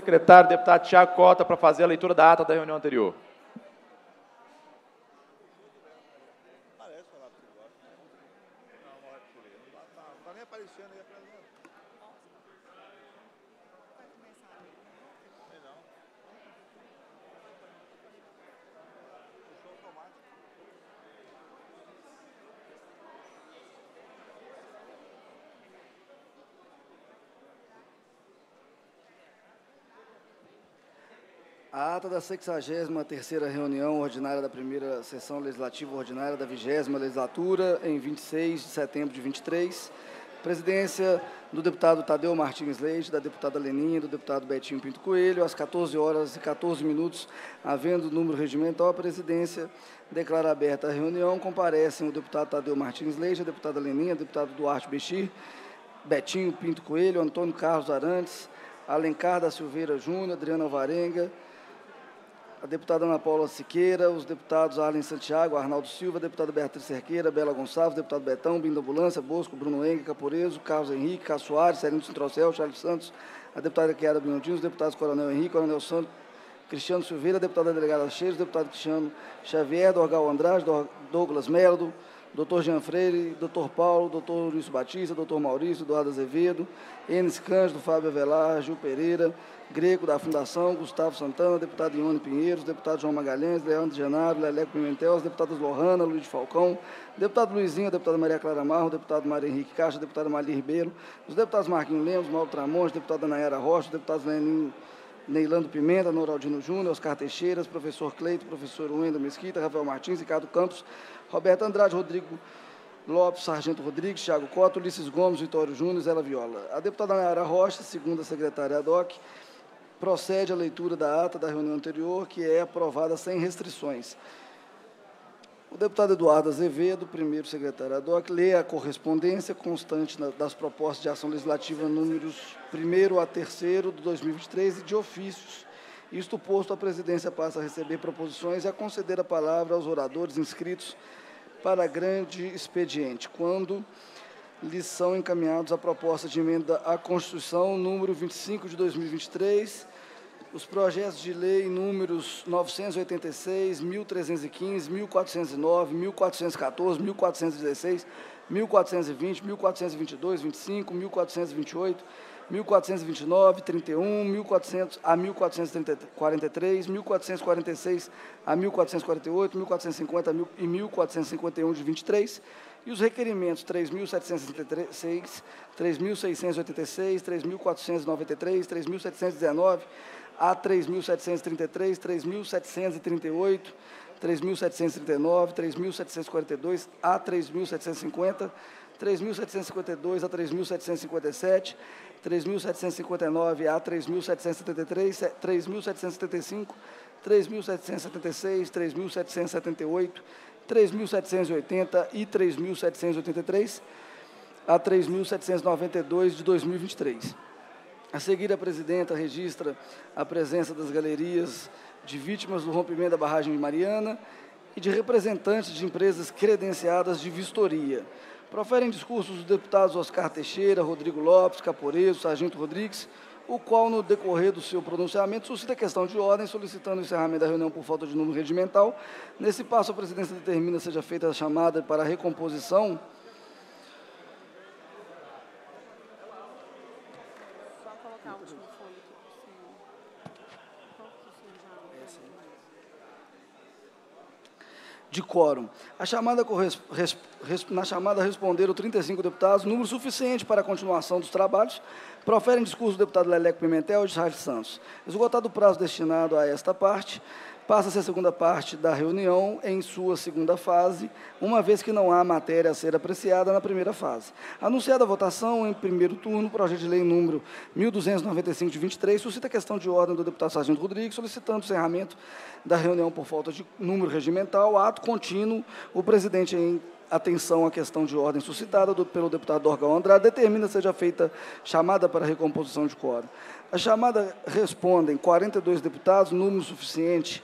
Secretário, deputado Tiago Cota, para fazer a leitura da ata da reunião anterior. A ata da 63ª reunião ordinária da primeira sessão legislativa ordinária da 20ª legislatura, em 26 de setembro de 23, presidência do deputado Tadeu Martins Leite, da deputada Leninha, do deputado Betinho Pinto Coelho, às 14h14, havendo número regimental, a presidência declara aberta a reunião, comparecem o deputado Tadeu Martins Leite, a deputada Leninha, o deputado Duarte Bechir, Betinho Pinto Coelho, Antônio Carlos Arantes, Alencar da Silveira Júnior, Adriana Alvarenga, a deputada Ana Paula Siqueira, os deputados Arlen Santiago, Arnaldo Silva, a deputada Beatriz Cerqueira, Bela Gonçalves, deputado Betão, Binda Ambulância, Bosco, Bruno Engue, Caporeso, Carlos Henrique, Cássio Soares, Serino Sintrocel, Charles Santos, a deputada Chiara Binondino, os deputados Coronel Henrique, Coronel Santos, Cristiano Silveira, a deputada delegada Cheiros, deputado Cristiano Xavier, Dorgal Andrade, Douglas Meldo, doutor Jean Freire, doutor Paulo, doutor Luiz Batista, doutor Maurício, Eduardo Azevedo, Enes Cândido, Fábio Avelar, Gil Pereira, Greco da Fundação, Gustavo Santana, deputado Ione Pinheiros, deputado João Magalhães, Leandro Genaro, Leleco Pimentel, as deputadas Lohana, Luiz de Falcão, deputado Luizinho, deputada Maria Clara Marro, deputado Mário Henrique Caixa, deputada Mali Ribeiro, os deputados Marquinhos Lemos, Mauro Tramonte, deputada Nayara Rocha, deputados Neilando Pimenta, Noraldino Júnior, Oscar Teixeira, professor Cleito, professor Wendel Mesquita, Rafael Martins, Ricardo Campos, Roberto Andrade, Rodrigo Lopes, Sargento Rodrigues, Thiago Cota, Ulisses Gomes, Vitório Júnior, Zé Viola. A deputada Nayara Rocha, segunda secretária ad hoc, procede à leitura da ata da reunião anterior, que é aprovada sem restrições. O deputado Eduardo Azevedo, primeiro secretário ad hoc, lê a correspondência constante das propostas de ação legislativa números 1º a 3º de 2023 e de ofícios. Isto posto, a presidência passa a receber proposições e a conceder a palavra aos oradores inscritos para grande expediente, quando lhes são encaminhados a proposta de emenda à Constituição número 25 de 2023, os projetos de lei números 986, 1315, 1409, 1414, 1416, 1420, 1422, 25, 1428, 1429, 31, 1400 a 1443, 1446 a 1448, 1450 e 1451 de 23, e os requerimentos 3.766, 3.686, 3.493, 3.719 a 3.733, 3.738, 3.739, 3.742 a 3.750, 3.752 a 3.757, 3.759 a 3.773, 3.775, 3.776, 3.778, 3.780 e 3.783 a 3.792 de 2023. A seguir, a presidenta registra a presença das galerias de vítimas do rompimento da barragem de Mariana e de representantes de empresas credenciadas de vistoria. Proferem discursos os deputados Oscar Teixeira, Rodrigo Lopes, Caporeso, Sargento Rodrigues, o qual, no decorrer do seu pronunciamento, suscita questão de ordem, solicitando o encerramento da reunião por falta de número regimental. Nesse passo, a presidência determina seja feita a chamada para a recomposição de quórum. Na chamada responderam 35 deputados, número suficiente para a continuação dos trabalhos. Proferem discurso o deputado Leleco Pimentel e Charles Santos. Esgotado o prazo destinado a esta parte, passa-se a segunda parte da reunião em sua segunda fase, uma vez que não há matéria a ser apreciada na primeira fase. Anunciada a votação, em primeiro turno, o projeto de lei número 1295 de 23, suscita a questão de ordem do deputado Sargento Rodrigues, solicitando o encerramento da reunião por falta de número regimental. Ato contínuo, o presidente, em atenção à questão de ordem suscitada pelo deputado Dorgal Andrade, determina que seja feita chamada para a recomposição de quórum. A chamada respondem 42 deputados, número suficiente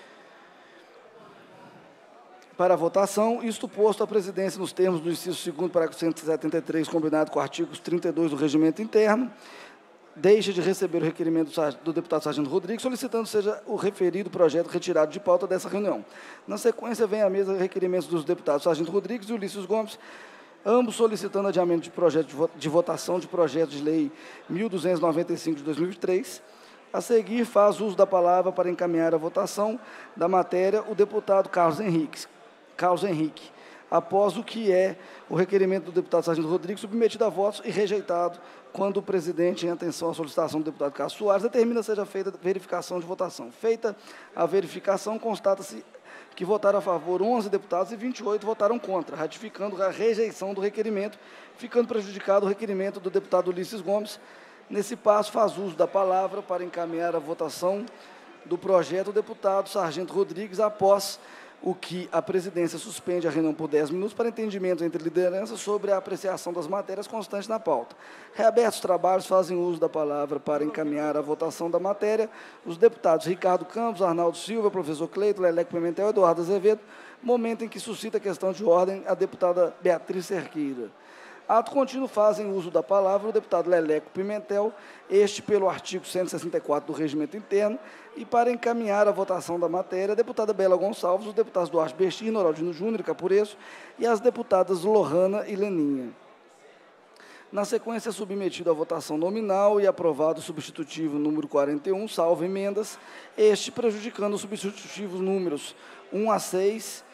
para a votação. Isto posto, a presidência, nos termos do inciso 2º, parágrafo 173, combinado com artigos 32 do Regimento Interno, deixa de receber o requerimento do deputado Sargento Rodrigues, solicitando seja o referido projeto retirado de pauta dessa reunião. Na sequência, vem à mesa requerimentos dos deputados Sargento Rodrigues e Ulisses Gomes, ambos solicitando adiamento de projeto de votação de projeto de lei 1.295 de 2023. A seguir, faz uso da palavra para encaminhar a votação da matéria o deputado Carlos Henrique, após o que é o requerimento do deputado Sargento Rodrigues, submetido a votos e rejeitado, quando o presidente, em atenção à solicitação do deputado Carlos Soares, determina seja feita verificação de votação. Feita a verificação, constata-se que votaram a favor 11 deputados e 28 votaram contra, ratificando a rejeição do requerimento, ficando prejudicado o requerimento do deputado Ulisses Gomes. Nesse passo, faz uso da palavra para encaminhar a votação do projeto o deputado Sargento Rodrigues, após o que a presidência suspende a reunião por 10 minutos para entendimento entre lideranças sobre a apreciação das matérias constantes na pauta. Reabertos os trabalhos, fazem uso da palavra para encaminhar a votação da matéria os deputados Ricardo Campos, Arnaldo Silva, professor Cleito, Leleco Pimentel e Eduardo Azevedo, momento em que suscita questão de ordem a deputada Beatriz Cerqueira. Ato contínuo, fazem uso da palavra o deputado Leleco Pimentel, este pelo artigo 164 do Regimento Interno, e para encaminhar a votação da matéria, a deputada Bela Gonçalves, os deputados Duarte Bestir, Noraldino Júnior e Capureço, e as deputadas Lohana e Leninha. Na sequência, é submetido à votação nominal e aprovado o substitutivo número 41, salvo emendas, este prejudicando os substitutivos números 1 a 6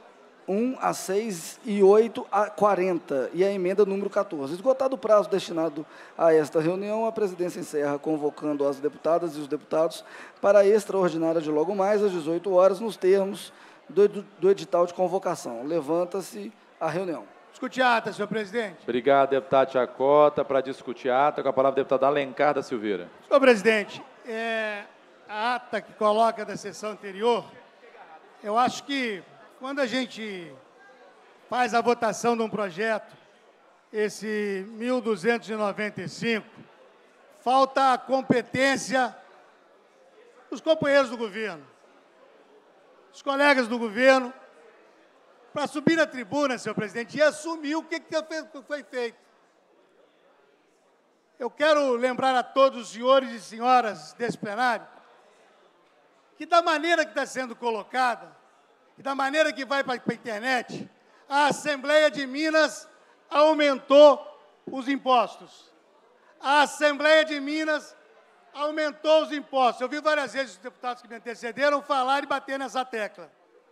e 8 a 40, e a emenda número 14. Esgotado o prazo destinado a esta reunião, a presidência encerra convocando as deputadas e os deputados para a extraordinária de logo mais às 18 horas, nos termos do edital de convocação. Levanta-se a reunião. Discutir a ata, senhor presidente. Obrigado, deputado Chacota. Para discutir a ata, com a palavra o deputado Alencar da Silveira. Senhor presidente, a ata que coloca da sessão anterior, eu acho que quando a gente faz a votação de um projeto, esse 1.295, falta a competência dos companheiros do governo, dos colegas do governo, para subir na tribuna, senhor presidente, e assumir o que foi feito. Eu quero lembrar a todos os senhores e senhoras desse plenário que, da maneira que está sendo colocada, e da maneira que vai para a internet, a Assembleia de Minas aumentou os impostos. A Assembleia de Minas aumentou os impostos. Eu vi várias vezes os deputados que me antecederam falar e bater nessa tecla.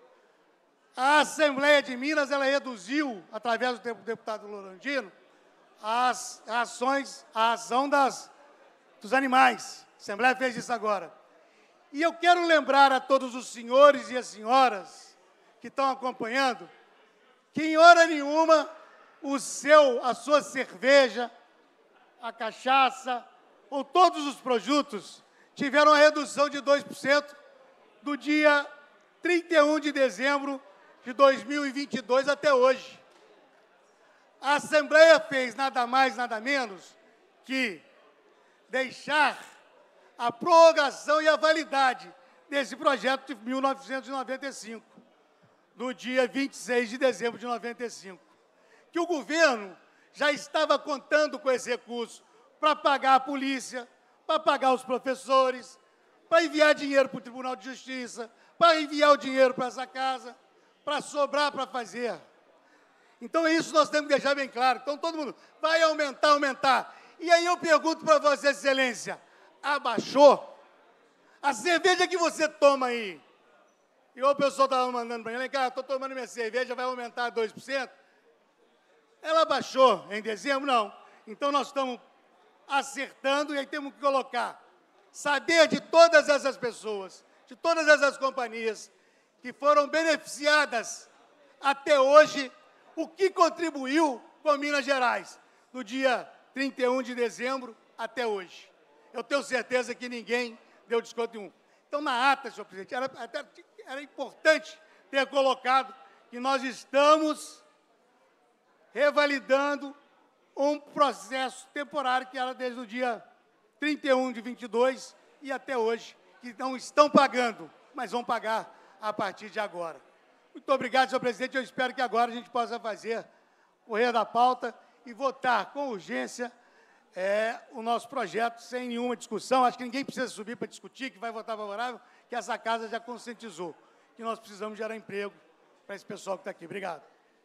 A Assembleia de Minas, ela reduziu, através do deputado Lorandino, a ação dos animais. A Assembleia fez isso agora. E eu quero lembrar a todos os senhores e as senhoras que estão acompanhando, que em hora nenhuma a sua cerveja, a cachaça ou todos os produtos tiveram a redução de 2% do dia 31 de dezembro de 2022 até hoje. A Assembleia fez nada mais, nada menos que deixar a prorrogação e a validade desse projeto de 1995. Do dia 26 de dezembro de 95, que o governo já estava contando com esse recurso para pagar a polícia, para pagar os professores, para enviar dinheiro para o Tribunal de Justiça, para enviar o dinheiro para essa casa, para sobrar para fazer. Então, isso nós temos que deixar bem claro. Então, todo mundo vai aumentar. E aí eu pergunto para Vossa Excelência, abaixou? A cerveja que você toma aí, e o pessoal estava mandando para mim, cara, estou tomando minha cerveja, vai aumentar 2%. Ela baixou em dezembro? Não. Então, nós estamos acertando e aí temos que colocar, saber de todas essas pessoas, de todas essas companhias que foram beneficiadas até hoje, o que contribuiu com Minas Gerais, do dia 31 de dezembro até hoje. Eu tenho certeza que ninguém deu desconto nenhum. Então, na ata, senhor presidente, era importante ter colocado que nós estamos revalidando um processo temporário que era desde o dia 31 de 22 e até hoje, que não estão pagando, mas vão pagar a partir de agora. Muito obrigado, senhor presidente. Eu espero que agora a gente possa fazer correr da pauta e votar com urgência o nosso projeto sem nenhuma discussão. Acho que ninguém precisa subir para discutir, que vai votar favorável, que essa casa já conscientizou que nós precisamos gerar emprego para esse pessoal que está aqui. Obrigado.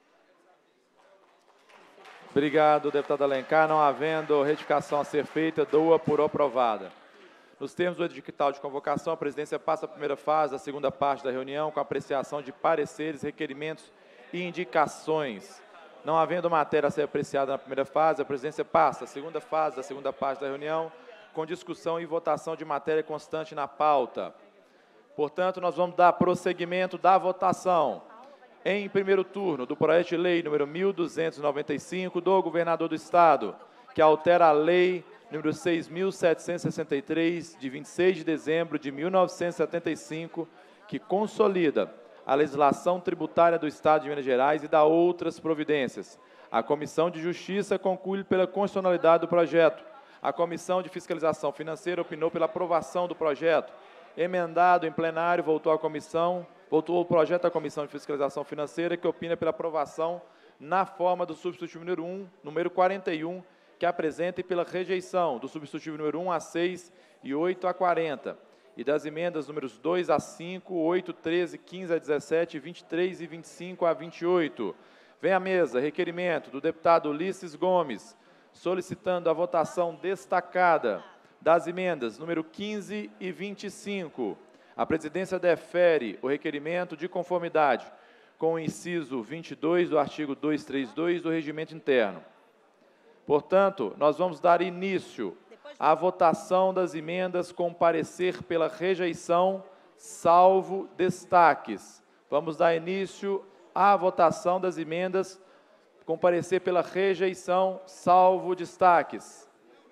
Obrigado, deputado Alencar. Não havendo retificação a ser feita, dou-a por aprovada. Nos termos do edital de convocação, a presidência passa a primeira fase da segunda parte da reunião com a apreciação de pareceres, requerimentos e indicações. Não havendo matéria a ser apreciada na primeira fase, a presidência passa a segunda fase da segunda parte da reunião com discussão e votação de matéria constante na pauta. Portanto, nós vamos dar prosseguimento da votação em primeiro turno do projeto de lei número 1295 do governador do Estado, que altera a lei número 6.763, de 26 de dezembro de 1975, que consolida a legislação tributária do Estado de Minas Gerais e dá outras providências. A Comissão de Justiça conclui pela constitucionalidade do projeto. A Comissão de Fiscalização Financeira opinou pela aprovação do projeto. Emendado em plenário, voltou o projeto à Comissão de Fiscalização Financeira, que opina pela aprovação na forma do substitutivo número 41, que apresenta e pela rejeição do substitutivo número 1 a 6 e 8 a 40, e das emendas números 2 a 5, 8, 13, 15 a 17, 23 e 25 a 28. Vem à mesa requerimento do deputado Ulisses Gomes, solicitando a votação destacada das emendas número 15 e 25. A presidência defere o requerimento de conformidade com o inciso 22 do artigo 232 do Regimento Interno. Portanto, nós vamos dar início à votação das emendas com parecer pela rejeição, salvo destaques. Vamos dar início à votação das emendas com parecer pela rejeição, salvo destaques.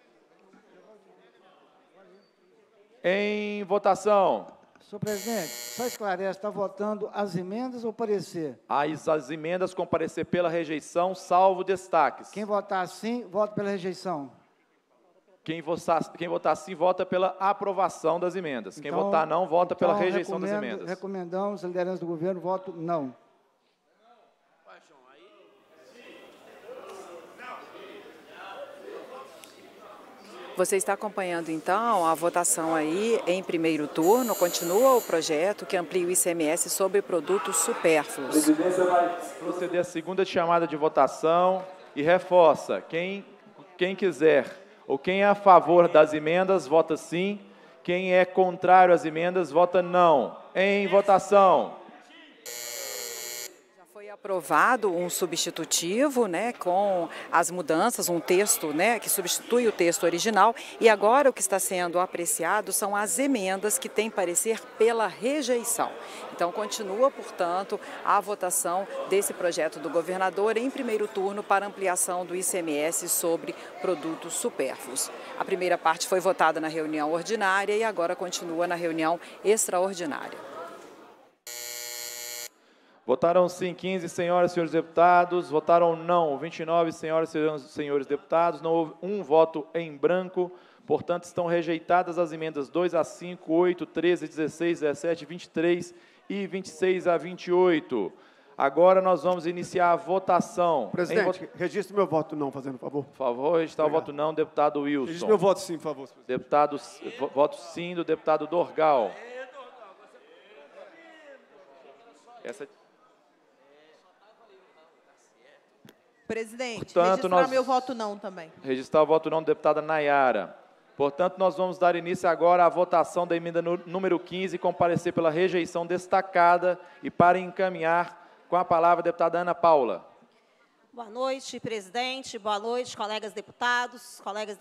Em votação. Senhor presidente, só esclarece, está votando as emendas ou parecer? As emendas com parecer pela rejeição, salvo destaques. Quem votar sim, vota pela rejeição. Quem votar sim, vota pela aprovação das emendas. Quem votar não, vota pela rejeição das emendas. Recomendamos, a liderança do governo, voto não. Você está acompanhando, então, a votação aí em primeiro turno. Continua o projeto que amplia o ICMS sobre produtos supérfluos. A presidência vai proceder à segunda chamada de votação e reforça. Quem quiser ou quem é a favor das emendas, vota sim. Quem é contrário às emendas, vota não. Em votação. Foi aprovado um substitutivo, né, com as mudanças, um texto, né, que substitui o texto original, e agora o que está sendo apreciado são as emendas que têm parecer pela rejeição. Então, continua, portanto, a votação desse projeto do governador em primeiro turno para ampliação do ICMS sobre produtos supérfluos. A primeira parte foi votada na reunião ordinária e agora continua na reunião extraordinária. Votaram sim 15 senhoras e senhores deputados, votaram não 29 senhoras e senhores deputados, não houve um voto em branco, portanto estão rejeitadas as emendas 2 a 5, 8, 13, 16, 17, 23 e 26 a 28. Agora nós vamos iniciar a votação. Presidente, registre meu voto não, fazendo favor. Por favor, registrar o voto não, deputado Wilson. Registre meu voto sim, por favor. Deputado, voto sim do deputado Dorgal. Presidente, portanto, registrar meu voto não também. Registrar o voto não da deputada Nayara. Portanto, nós vamos dar início agora à votação da emenda número 15, com parecer pela rejeição destacada, e para encaminhar com a palavra a deputada Ana Paula. Boa noite, presidente. Boa noite, colegas deputados,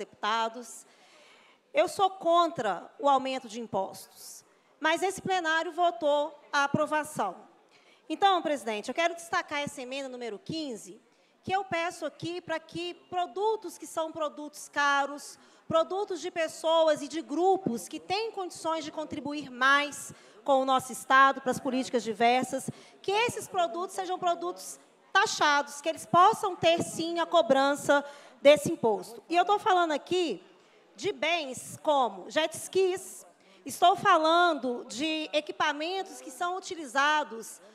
Eu sou contra o aumento de impostos, mas esse plenário votou a aprovação. Então, presidente, eu quero destacar essa emenda número 15, que eu peço aqui para que produtos que são produtos caros, produtos de pessoas e de grupos que têm condições de contribuir mais com o nosso Estado, para as políticas diversas, que esses produtos sejam produtos taxados, que eles possam ter, sim, a cobrança desse imposto. E eu estou falando aqui de bens como jet skis, estou falando de equipamentos que são utilizados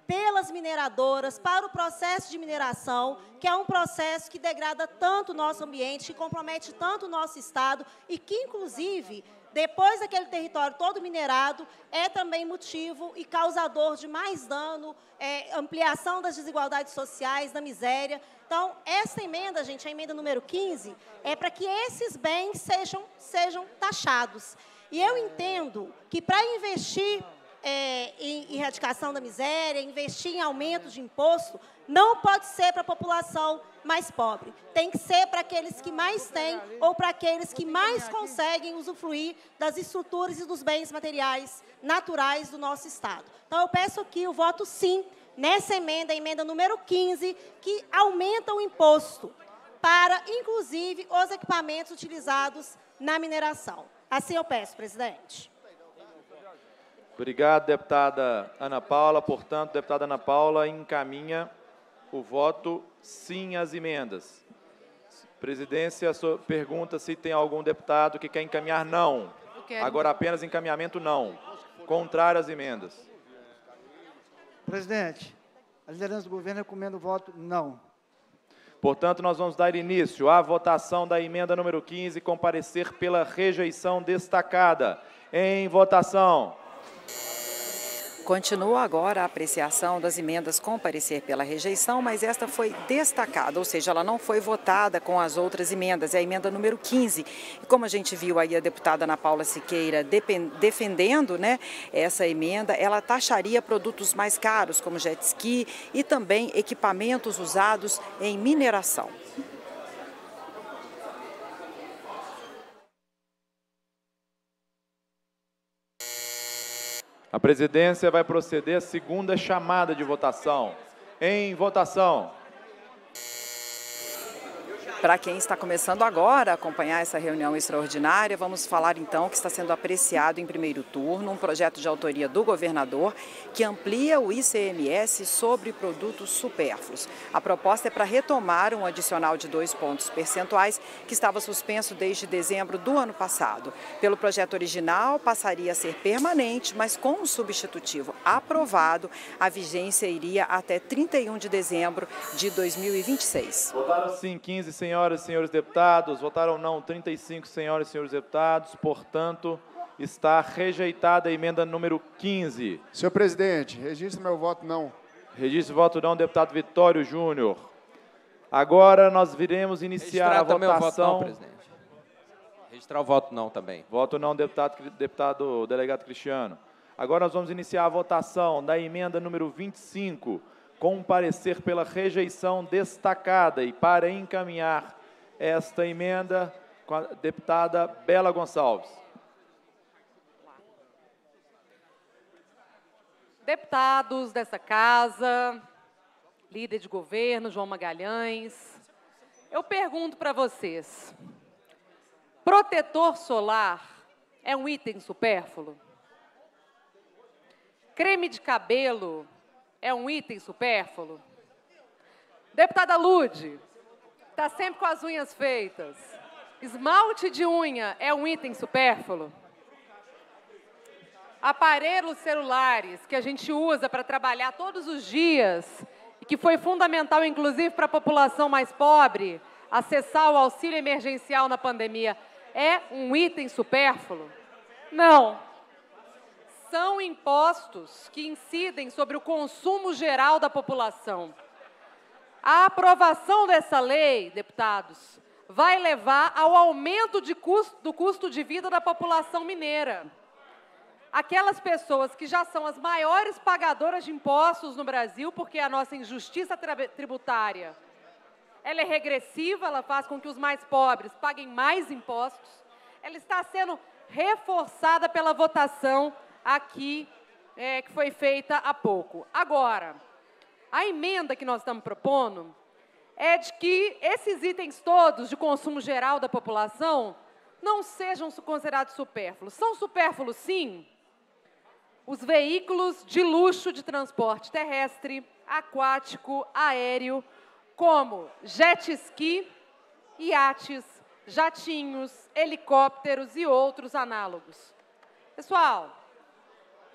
pelas mineradoras para o processo de mineração, que é um processo que degrada tanto o nosso ambiente, que compromete tanto o nosso Estado e que, inclusive, depois daquele território todo minerado, é também motivo e causador de mais dano, ampliação das desigualdades sociais, da miséria. Então, essa emenda, gente, a emenda número 15, é para que esses bens sejam taxados. E eu entendo que para investir em erradicação da miséria, investir em aumento de imposto, não pode ser para a população mais pobre. Tem que ser para aqueles que mais têm ou para aqueles que mais conseguem usufruir das estruturas e dos bens materiais naturais do nosso Estado. Então, eu peço aqui o voto sim nessa emenda, a emenda número 15, que aumenta o imposto para, inclusive, os equipamentos utilizados na mineração. Assim eu peço, presidente. Obrigado, deputada Ana Paula. Portanto, deputada Ana Paula encaminha o voto sim às emendas. Presidência pergunta se tem algum deputado que quer encaminhar não. Agora apenas encaminhamento não. Contrário às emendas. Presidente, a liderança do governo recomenda o voto não. Portanto, nós vamos dar início à votação da emenda número 15, com parecer pela rejeição destacada. Em votação. Continua agora a apreciação das emendas com parecer pela rejeição, mas esta foi destacada, ou seja, ela não foi votada com as outras emendas, é a emenda número 15. E como a gente viu aí a deputada Ana Paula Siqueira defendendo, né, essa emenda, ela taxaria produtos mais caros, como jet ski e também equipamentos usados em mineração. A presidência vai proceder à segunda chamada de votação. Em votação. Para quem está começando agora a acompanhar essa reunião extraordinária, vamos falar então que está sendo apreciado em primeiro turno um projeto de autoria do governador que amplia o ICMS sobre produtos supérfluos. A proposta é para retomar um adicional de 2 pontos percentuais que estava suspenso desde dezembro do ano passado. Pelo projeto original, passaria a ser permanente, mas com um substitutivo aprovado, a vigência iria até 31 de dezembro de 2026. Votaram sim 15 senhoras e senhores deputados, votaram não 35 senhoras e senhores deputados, portanto, está rejeitada a emenda número 15. Senhor presidente, registre meu voto não. Registre o voto não, deputado Vitório Júnior. Agora nós viremos iniciar a votação. Registrar também o voto não, presidente. Registrar o voto não também. Voto não, deputado delegado Cristiano. Agora nós vamos iniciar a votação da emenda número 25, com um parecer pela rejeição destacada, e para encaminhar esta emenda, com a deputada Bela Gonçalves. Deputados dessa casa, líder de governo, João Magalhães, eu pergunto para vocês, protetor solar é um item supérfluo? Creme de cabelo é um item supérfluo? Deputada Lude, está sempre com as unhas feitas. Esmalte de unha é um item supérfluo? Aparelhos celulares que a gente usa para trabalhar todos os dias e que foi fundamental, inclusive, para a população mais pobre, acessar o auxílio emergencial na pandemia, é um item supérfluo? Não. São impostos que incidem sobre o consumo geral da população. A aprovação dessa lei, deputados, vai levar ao aumento do custo de vida da população mineira. Aquelas pessoas que já são as maiores pagadoras de impostos no Brasil, porque a nossa injustiça tributária, ela é regressiva, ela faz com que os mais pobres paguem mais impostos, ela está sendo reforçada pela votação aqui, que foi feita há pouco. Agora, a emenda que nós estamos propondo é de que esses itens todos de consumo geral da população não sejam considerados supérfluos. São supérfluos, sim, os veículos de luxo de transporte terrestre, aquático, aéreo, como jet ski, iates, jatinhos, helicópteros e outros análogos. Pessoal,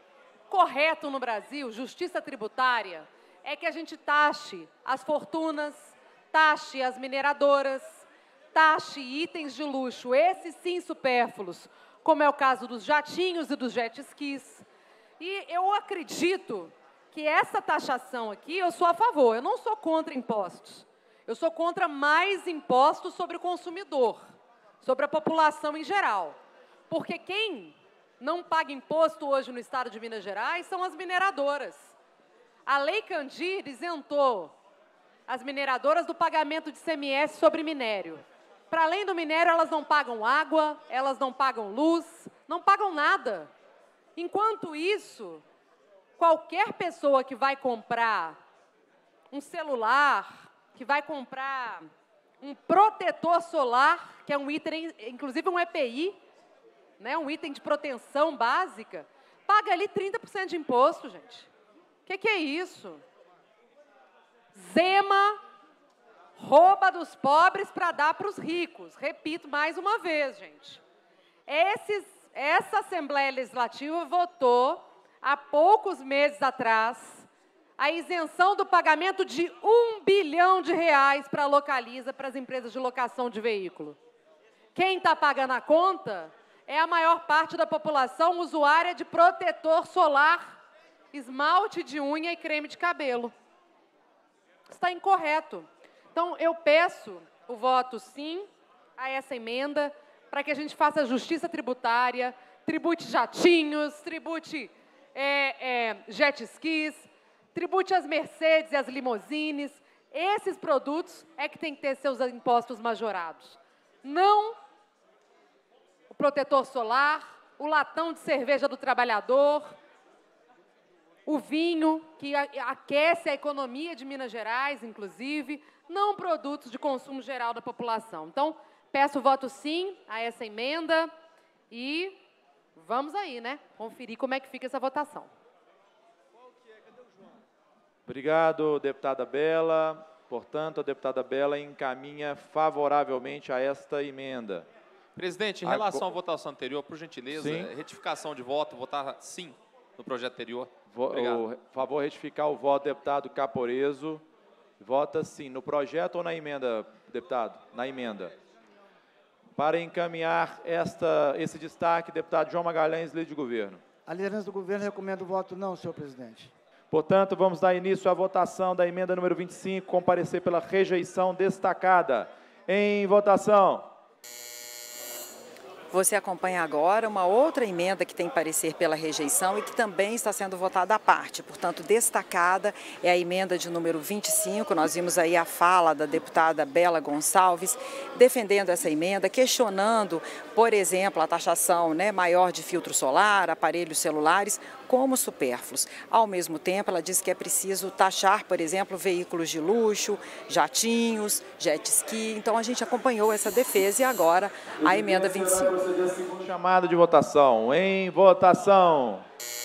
correto no Brasil, justiça tributária, é que a gente taxe as fortunas, taxe as mineradoras, taxe itens de luxo, esses sim supérfluos, como é o caso dos jatinhos e dos jet skis. E eu acredito que essa taxação aqui, eu sou a favor, eu não sou contra impostos. Eu sou contra mais impostos sobre o consumidor, sobre a população em geral. Porque quem não paga imposto hoje no estado de Minas Gerais são as mineradoras. A Lei Candir isentou as mineradoras do pagamento de ICMS sobre minério. Para além do minério, elas não pagam água, elas não pagam luz, não pagam nada. Enquanto isso, qualquer pessoa que vai comprar um celular, que vai comprar um protetor solar, que é um item, inclusive um EPI, né, um item de proteção básica, paga ali 30% de imposto, gente. O que é isso? Zema rouba dos pobres para dar para os ricos. Repito mais uma vez, gente. Essa Assembleia Legislativa votou, há poucos meses atrás, a isenção do pagamento de R$1 bilhão para a Localiza, para as empresas de locação de veículo. Quem está pagando a conta é a maior parte da população usuária de protetor solar, esmalte de unha e creme de cabelo. Está incorreto. Então, eu peço o voto sim a essa emenda para que a gente faça justiça tributária, tribute jatinhos, tribute jet skis, tribute as Mercedes e as limousines. Esses produtos é que tem que ter seus impostos majorados. Não o protetor solar, o latão de cerveja do trabalhador, o vinho, que aquece a economia de Minas Gerais, inclusive, não produtos de consumo geral da população. Então, peço o voto sim a essa emenda e vamos aí, né, conferir como é que fica essa votação. Obrigado, deputada Bela. Portanto, a deputada Bela encaminha favoravelmente a esta emenda. Presidente, em relação à votação anterior, por gentileza, Sim. retificação de voto, votar sim no projeto anterior. Por favor, retificar o voto, deputado Caporeso. Vota sim. No projeto ou na emenda, deputado? Na emenda. Para encaminhar esse destaque, deputado João Magalhães, líder de governo. A liderança do governo recomenda o voto não, senhor presidente. Portanto, vamos dar início à votação da emenda número 25, comparecer pela rejeição destacada. Em votação. Você acompanha agora uma outra emenda que tem parecer pela rejeição e que também está sendo votada à parte. Portanto, destacada é a emenda de número 25. Nós vimos aí a fala da deputada Bela Gonçalves defendendo essa emenda, questionando, por exemplo, a taxação, né, maior de filtro solar, aparelhos celulares, como supérfluos. Ao mesmo tempo, ela diz que é preciso taxar, por exemplo, veículos de luxo, jatinhos, jet ski. Então, a gente acompanhou essa defesa e agora a emenda 25. Chamada de votação. Em votação.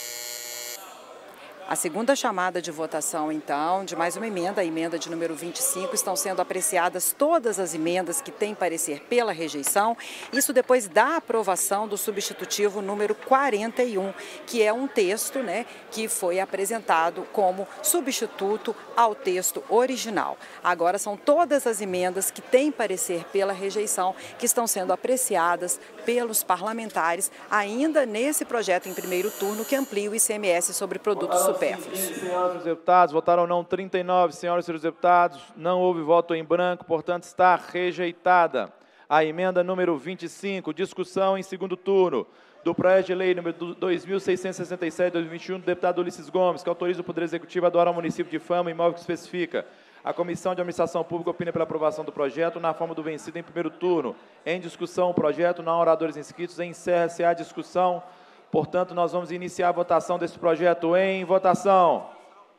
A segunda chamada de votação, então, de mais uma emenda, a emenda de número 25, estão sendo apreciadas todas as emendas que têm parecer pela rejeição, isso depois da aprovação do substitutivo número 41, que é um texto, né, que foi apresentado como substituto ao texto original. Agora são todas as emendas que têm parecer pela rejeição que estão sendo apreciadas pelos parlamentares, ainda nesse projeto em primeiro turno que amplia o ICMS sobre produtos supérfluos. Senhoras e deputados, votaram não 39, senhoras e senhores deputados, não houve voto em branco, portanto está rejeitada a emenda número 25, discussão em segundo turno do projeto de lei número 2667/2021 do deputado Ulisses Gomes, que autoriza o Poder Executivo a doar ao município de Fama imóvel que especifica. A Comissão de Administração Pública opina pela aprovação do projeto na forma do vencido em primeiro turno. Em discussão o projeto, não há oradores inscritos, encerra-se a discussão. Portanto, nós vamos iniciar a votação desse projeto em votação.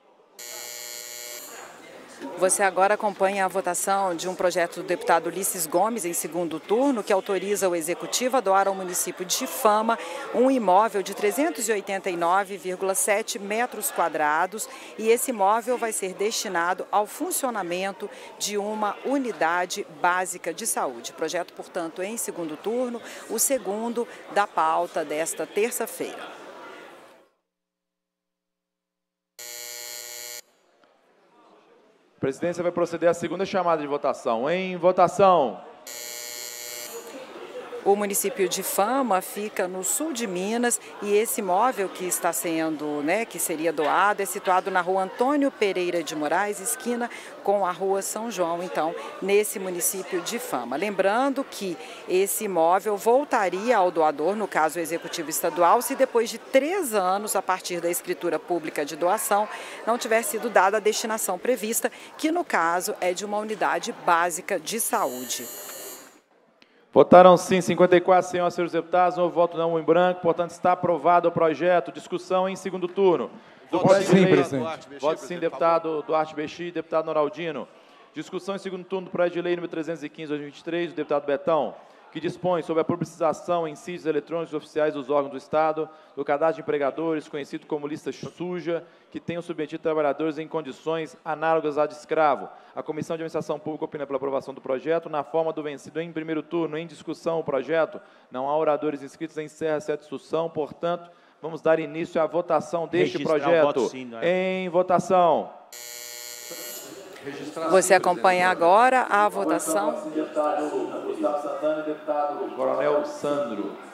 Você agora acompanha a votação de um projeto do deputado Ulisses Gomes, em segundo turno, que autoriza o Executivo a doar ao município de Fama um imóvel de 389,7 metros quadrados e esse imóvel vai ser destinado ao funcionamento de uma unidade básica de saúde. Projeto, portanto, em segundo turno, o segundo da pauta desta terça-feira. presidência vai proceder à segunda chamada de votação. Em votação. O município de Fama fica no sul de Minas e esse imóvel que está sendo, que seria doado, é situado na rua Antônio Pereira de Moraes, esquina com a rua São João, então, nesse município de Fama. Lembrando que esse imóvel voltaria ao doador, no caso o Executivo Estadual, se depois de 3 anos, a partir da escritura pública de doação, não tiver sido dada a destinação prevista, que no caso é de uma unidade básica de saúde. Votaram sim 54 senhoras e senhores deputados, não voto não em branco, portanto está aprovado o projeto. Discussão em segundo turno. Voto sim, presidente. Voto sim, deputado Duarte Bexi, deputado Noraldino. Discussão em segundo turno do projeto de lei número 315/2023, do deputado Betão, que dispõe sobre a publicização em sítios eletrônicos oficiais dos órgãos do Estado, do cadastro de empregadores, conhecido como lista suja, que tenham submetido trabalhadores em condições análogas à de escravo. A Comissão de Administração Pública opina pela aprovação do projeto na forma do vencido em primeiro turno. Em discussão o projeto, não há oradores inscritos, encerra-se a discussão, portanto, vamos dar início à votação deste projeto. Em votação. Você acompanha agora a votação. Deputado Gustavo Santana e deputado Coronel Sandro.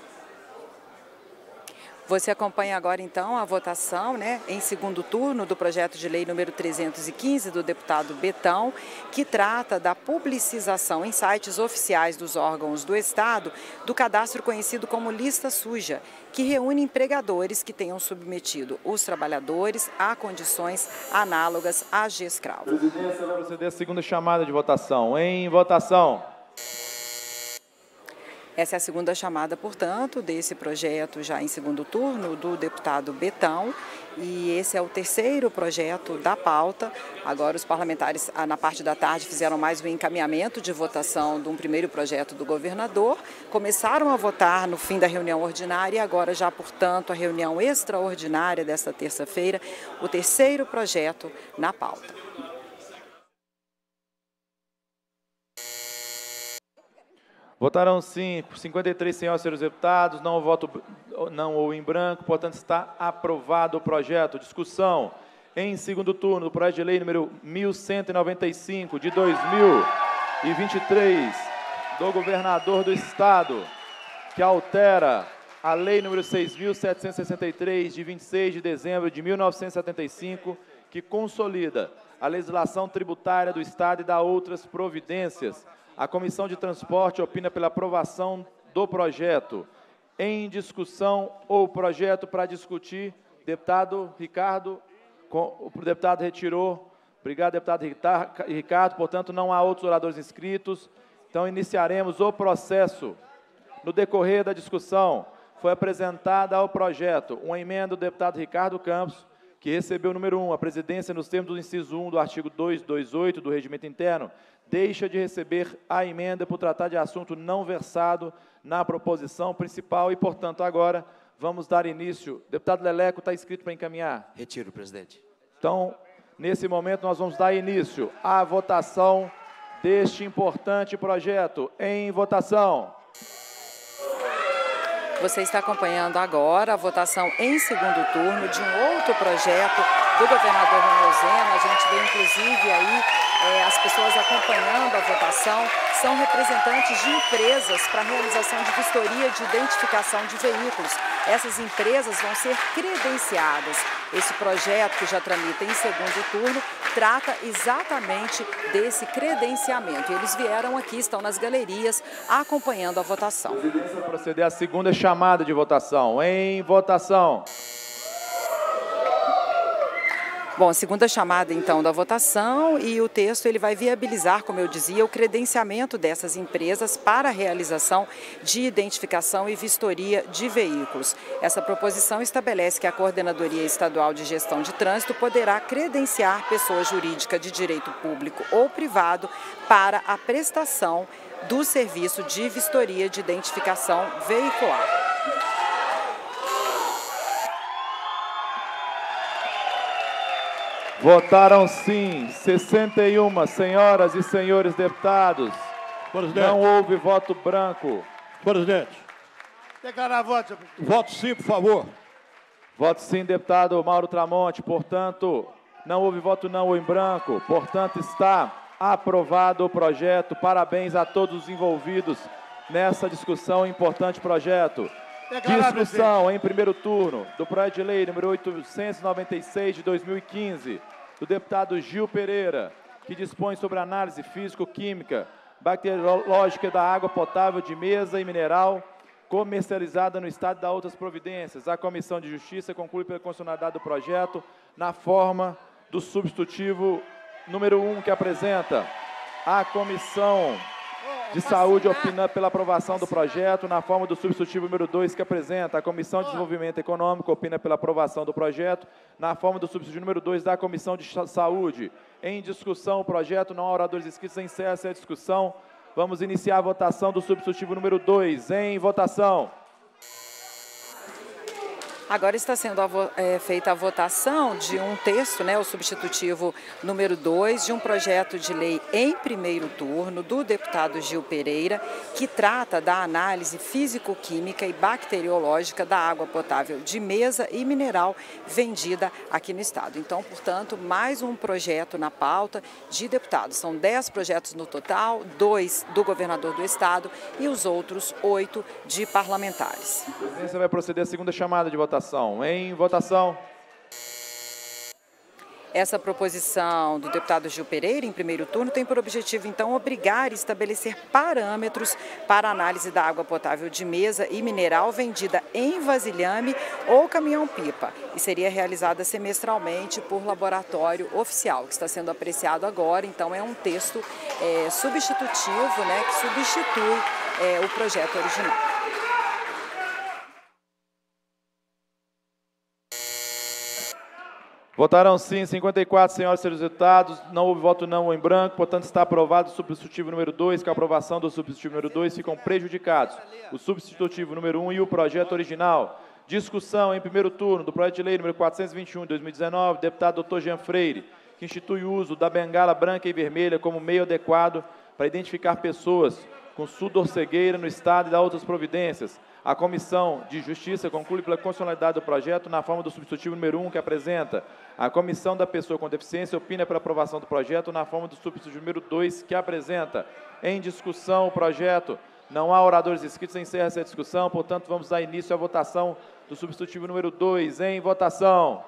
Você acompanha agora, então, a votação, em segundo turno do projeto de lei número 315 do deputado Betão, que trata da publicização em sites oficiais dos órgãos do Estado do cadastro conhecido como lista suja, que reúne empregadores que tenham submetido os trabalhadores a condições análogas às de escravo. A presidência vai proceder à segunda chamada de votação. Em votação. Essa é a segunda chamada, portanto, desse projeto já em segundo turno do deputado Betão, e esse é o terceiro projeto da pauta. Agora os parlamentares, na parte da tarde, fizeram mais um encaminhamento de votação de um primeiro projeto do governador, começaram a votar no fim da reunião ordinária e agora já, portanto, a reunião extraordinária desta terça-feira, o terceiro projeto na pauta. Votaram sim 53 senhoras e senhores deputados, não voto não ou em branco, portanto está aprovado o projeto. Discussão em segundo turno do projeto de lei número 1195 de 2023 do governador do Estado, que altera a lei número 6.763 de 26 de dezembro de 1975, que consolida a legislação tributária do Estado e dá outras providências. A Comissão de Transporte opina pela aprovação do projeto. Em discussão, ou projeto para discutir, deputado Ricardo, o deputado retirou. Obrigado, deputado Ricardo. Portanto, não há outros oradores inscritos. Então, iniciaremos o processo. No decorrer da discussão, foi apresentada ao projeto uma emenda do deputado Ricardo Campos, que recebeu o número 1, a presidência, nos termos do inciso 1 do artigo 228 do Regimento Interno, deixa de receber a emenda por tratar de assunto não versado na proposição principal e, portanto, agora vamos dar início. Deputado Leleco, está inscrito para encaminhar? Retiro, presidente. Então, nesse momento, nós vamos dar início à votação deste importante projeto. Em votação. Você está acompanhando agora a votação em segundo turno de um outro projeto do governador Romeu Zema. A gente vê, inclusive, aí as pessoas acompanhando a votação. São representantes de empresas para a realização de vistoria de identificação de veículos. Essas empresas vão ser credenciadas. Esse projeto, que já tramita em segundo turno, trata exatamente desse credenciamento. Eles vieram aqui, estão nas galerias, acompanhando a votação. A presidência vai proceder à segunda chamada de votação. Em votação. Bom, a segunda chamada, então, da votação, e o texto ele vai viabilizar, como eu dizia, o credenciamento dessas empresas para a realização de identificação e vistoria de veículos. Essa proposição estabelece que a Coordenadoria Estadual de Gestão de Trânsito poderá credenciar pessoa jurídica de direito público ou privado para a prestação do serviço de vistoria de identificação veicular. Votaram sim 61 senhoras e senhores deputados. Presidente. Não houve voto branco. Presidente. Declarar voto, senhor presidente. Voto sim, por favor. Voto sim, deputado Mauro Tramonte. Portanto, Não houve voto não ou em branco. Portanto, está aprovado o projeto. Parabéns a todos os envolvidos nessa discussão, importante projeto. Discussão em primeiro turno do projeto de lei número 896 de 2015, do deputado Gil Pereira, que dispõe sobre análise físico-química, bacteriológica da água potável de mesa e mineral comercializada no Estado e da outras providências. A Comissão de Justiça conclui pela constitucionalidade do projeto na forma do substitutivo número 1 que apresenta. A Comissão de Saúde opina pela aprovação do projeto na forma do substitutivo número 2 que apresenta. A Comissão de Desenvolvimento Econômico opina pela aprovação do projeto na forma do substitutivo número 2 da Comissão de Saúde. Em discussão o projeto, não há oradores inscritos, encerra-se a discussão. Vamos iniciar a votação do substitutivo número 2. Em votação. Agora está sendo feita a votação de um texto, o substitutivo número 2, de um projeto de lei em primeiro turno do deputado Gil Pereira, que trata da análise físico-química e bacteriológica da água potável de mesa e mineral vendida aqui no Estado. Então, portanto, mais um projeto na pauta de deputados. São 10 projetos no total, 2 do governador do Estado e os outros 8 de parlamentares. A presidência vai proceder à segunda chamada de votação. Em votação. Essa proposição do deputado Gil Pereira, em primeiro turno, tem por objetivo, então, obrigar e estabelecer parâmetros para a análise da água potável de mesa e mineral vendida em vasilhame ou caminhão-pipa e seria realizada semestralmente por laboratório oficial, que está sendo apreciado agora. Então, é um texto substitutivo, que substitui o projeto original. Votaram sim 54 senhoras e senhores deputados, não houve voto não ou em branco, portanto está aprovado o substitutivo número 2, com a aprovação do substitutivo número 2 ficam prejudicados o substitutivo número 1 e o projeto original. Discussão em primeiro turno do projeto de lei número 421 de 2019, deputado Dr. Jean Freire, que institui o uso da bengala branca e vermelha como meio adequado para identificar pessoas com surdorcegueira no Estado e da outras providências. A Comissão de Justiça conclui pela constitucionalidade do projeto na forma do substitutivo número 1 que apresenta. A Comissão da Pessoa com Deficiência opina pela aprovação do projeto na forma do substitutivo número 2 que apresenta. Em discussão o projeto. Não há oradores inscritos, encerra-se a discussão, portanto vamos dar início à votação do substitutivo número 2. Em votação.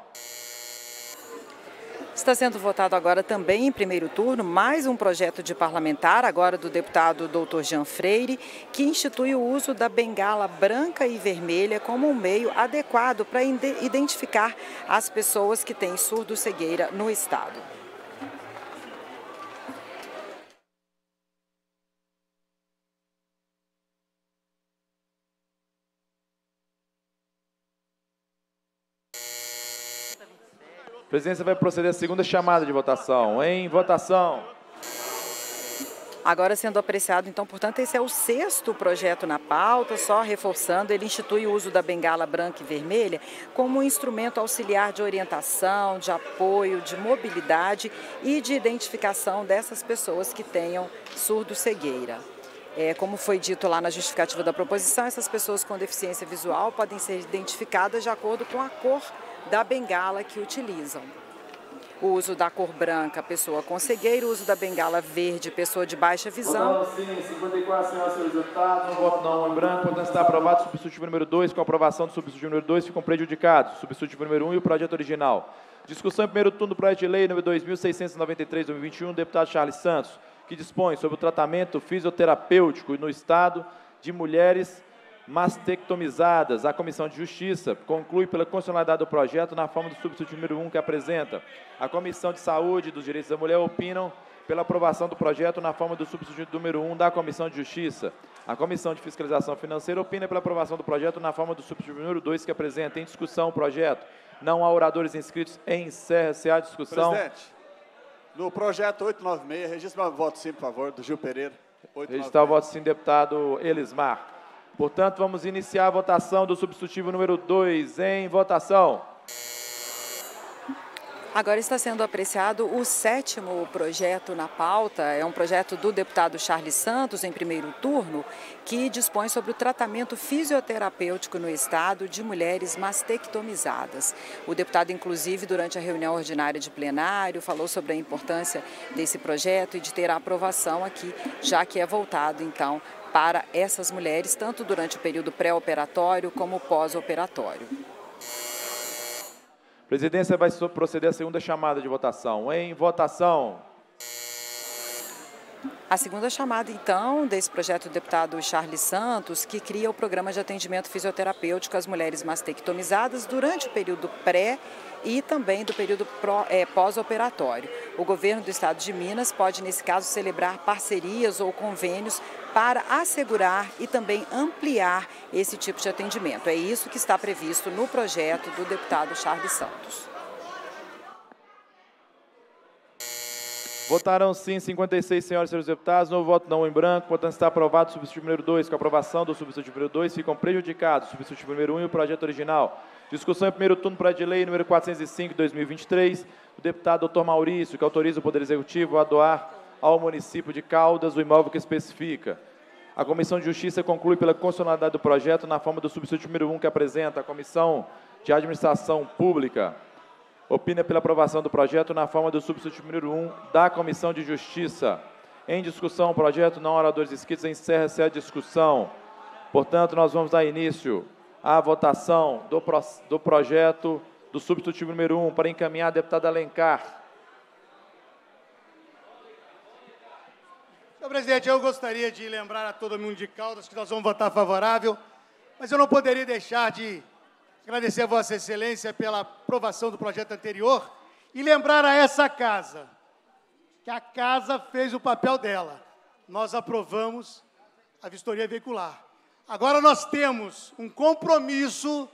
Está sendo votado agora também em primeiro turno mais um projeto de parlamentar, agora do deputado Dr. Jean Freire, que institui o uso da bengala branca e vermelha como um meio adequado para identificar as pessoas que têm surdo-cegueira no Estado. A presidência vai proceder à segunda chamada de votação. Em votação. Agora sendo apreciado, então, portanto, esse é o 6º projeto na pauta, só reforçando, ele institui o uso da bengala branca e vermelha como um instrumento auxiliar de orientação, de apoio, de mobilidade e de identificação dessas pessoas que tenham surdo-cegueira. Como foi dito lá na justificativa da proposição, essas pessoas com deficiência visual podem ser identificadas de acordo com a cor da bengala que utilizam. O uso da cor branca, pessoa com cegueira, o uso da bengala verde, pessoa de baixa visão. Votaram sim, 54 senhoras e senhores deputados, não voto não em branco, portanto está aprovado o substitutivo número 2, com a aprovação do substitutivo número 2 ficam prejudicados, o substitutivo número 1 e o projeto original. Discussão em primeiro turno do projeto de lei número 2693/2021, deputado Charles Santos, que dispõe sobre o tratamento fisioterapêutico no Estado de mulheres mastectomizadas. A Comissão de Justiça conclui pela constitucionalidade do projeto na forma do substitutivo número 1 que apresenta. A Comissão de Saúde e dos Direitos da Mulher opinam pela aprovação do projeto na forma do substitutivo número 1 da Comissão de Justiça. A Comissão de Fiscalização Financeira opina pela aprovação do projeto na forma do substitutivo número 2 que apresenta. Em discussão o projeto. Não há oradores inscritos. Encerra-se a discussão. Presidente, no projeto 896, registra o voto sim, por favor, do Gil Pereira. Registrar o voto sim, deputado Elismar. Portanto, vamos iniciar a votação do substitutivo número 2. Em votação. Agora está sendo apreciado o 7º projeto na pauta, é um projeto do deputado Charles Santos, em primeiro turno, que dispõe sobre o tratamento fisioterapêutico no estado de mulheres mastectomizadas. O deputado, inclusive, durante a reunião ordinária de plenário, falou sobre a importância desse projeto e de ter a aprovação aqui, já que é voltado, então, para essas mulheres, tanto durante o período pré-operatório como pós-operatório. A presidência vai proceder à segunda chamada de votação. Em votação. A segunda chamada, então, desse projeto do deputado Charles Santos, que cria o programa de atendimento fisioterapêutico às mulheres mastectomizadas durante o período pré e também do período pós-operatório. O governo do estado de Minas pode, nesse caso, celebrar parcerias ou convênios para assegurar e também ampliar esse tipo de atendimento. É isso que está previsto no projeto do deputado Charles Santos. Votaram sim 56 senhoras e senhores deputados, no voto não em branco, portanto está aprovado o substitutivo número 2. Com a aprovação do substitutivo número 2, ficam prejudicados o substitutivo número 1 e o projeto original. Discussão em primeiro turno, projeto de lei número 405 de 2023, do deputado Dr. Maurício, que autoriza o Poder Executivo a doar ao município de Caldas o imóvel que especifica. A Comissão de Justiça conclui pela constitucionalidade do projeto na forma do substitutivo número 1 que apresenta. A Comissão de Administração Pública opina pela aprovação do projeto na forma do substitutivo número 1 da Comissão de Justiça. Em discussão, o projeto, não oradores inscritos, encerra-se a discussão. Portanto, nós vamos dar início à votação do projeto do substitutivo número 1 para encaminhar a deputada Alencar. Senhor presidente, eu gostaria de lembrar a todo mundo de Caldas que nós vamos votar favorável, mas eu não poderia deixar de agradecer a Vossa Excelência pela aprovação do projeto anterior e lembrar a essa casa que a casa fez o papel dela. Nós aprovamos a vistoria veicular. Agora nós temos um compromisso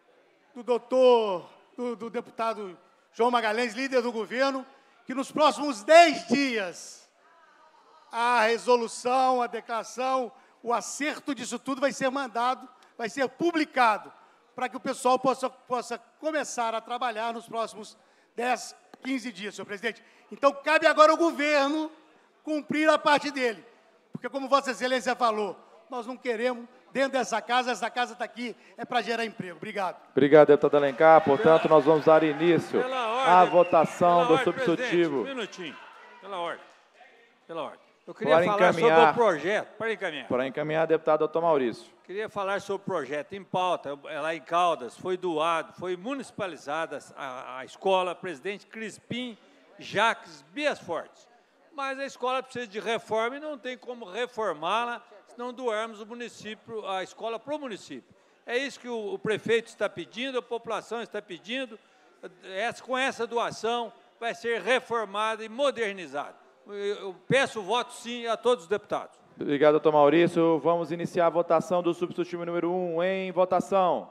do deputado João Magalhães, líder do governo, que nos próximos 10 dias a resolução, a declaração, o acerto disso tudo vai ser mandado, vai ser publicado, para que o pessoal possa começar a trabalhar nos próximos 10, 15 dias, senhor presidente. Então, cabe agora ao governo cumprir a parte dele, porque, como Vossa Excelência falou, nós não queremos, dentro dessa casa está aqui, é para gerar emprego. Obrigado. Obrigado, deputado Alencar. Portanto, nós vamos dar início à votação do substitutivo. Um minutinho, pela ordem. Eu queria falar sobre o projeto. Para encaminhar, deputado Dr. Maurício. Queria falar sobre o projeto em pauta, lá em Caldas, foi doado, foi municipalizada a escola Presidente Crispim Jacques Bias Fortes. Mas a escola precisa de reforma e não tem como reformá-la se não doarmos a escola para o município. É isso que o prefeito está pedindo, a população está pedindo. Com essa doação vai ser reformada e modernizada. Eu peço o voto sim a todos os deputados. Obrigado, doutor Maurício. Vamos iniciar a votação do substitutivo número 1. Em votação.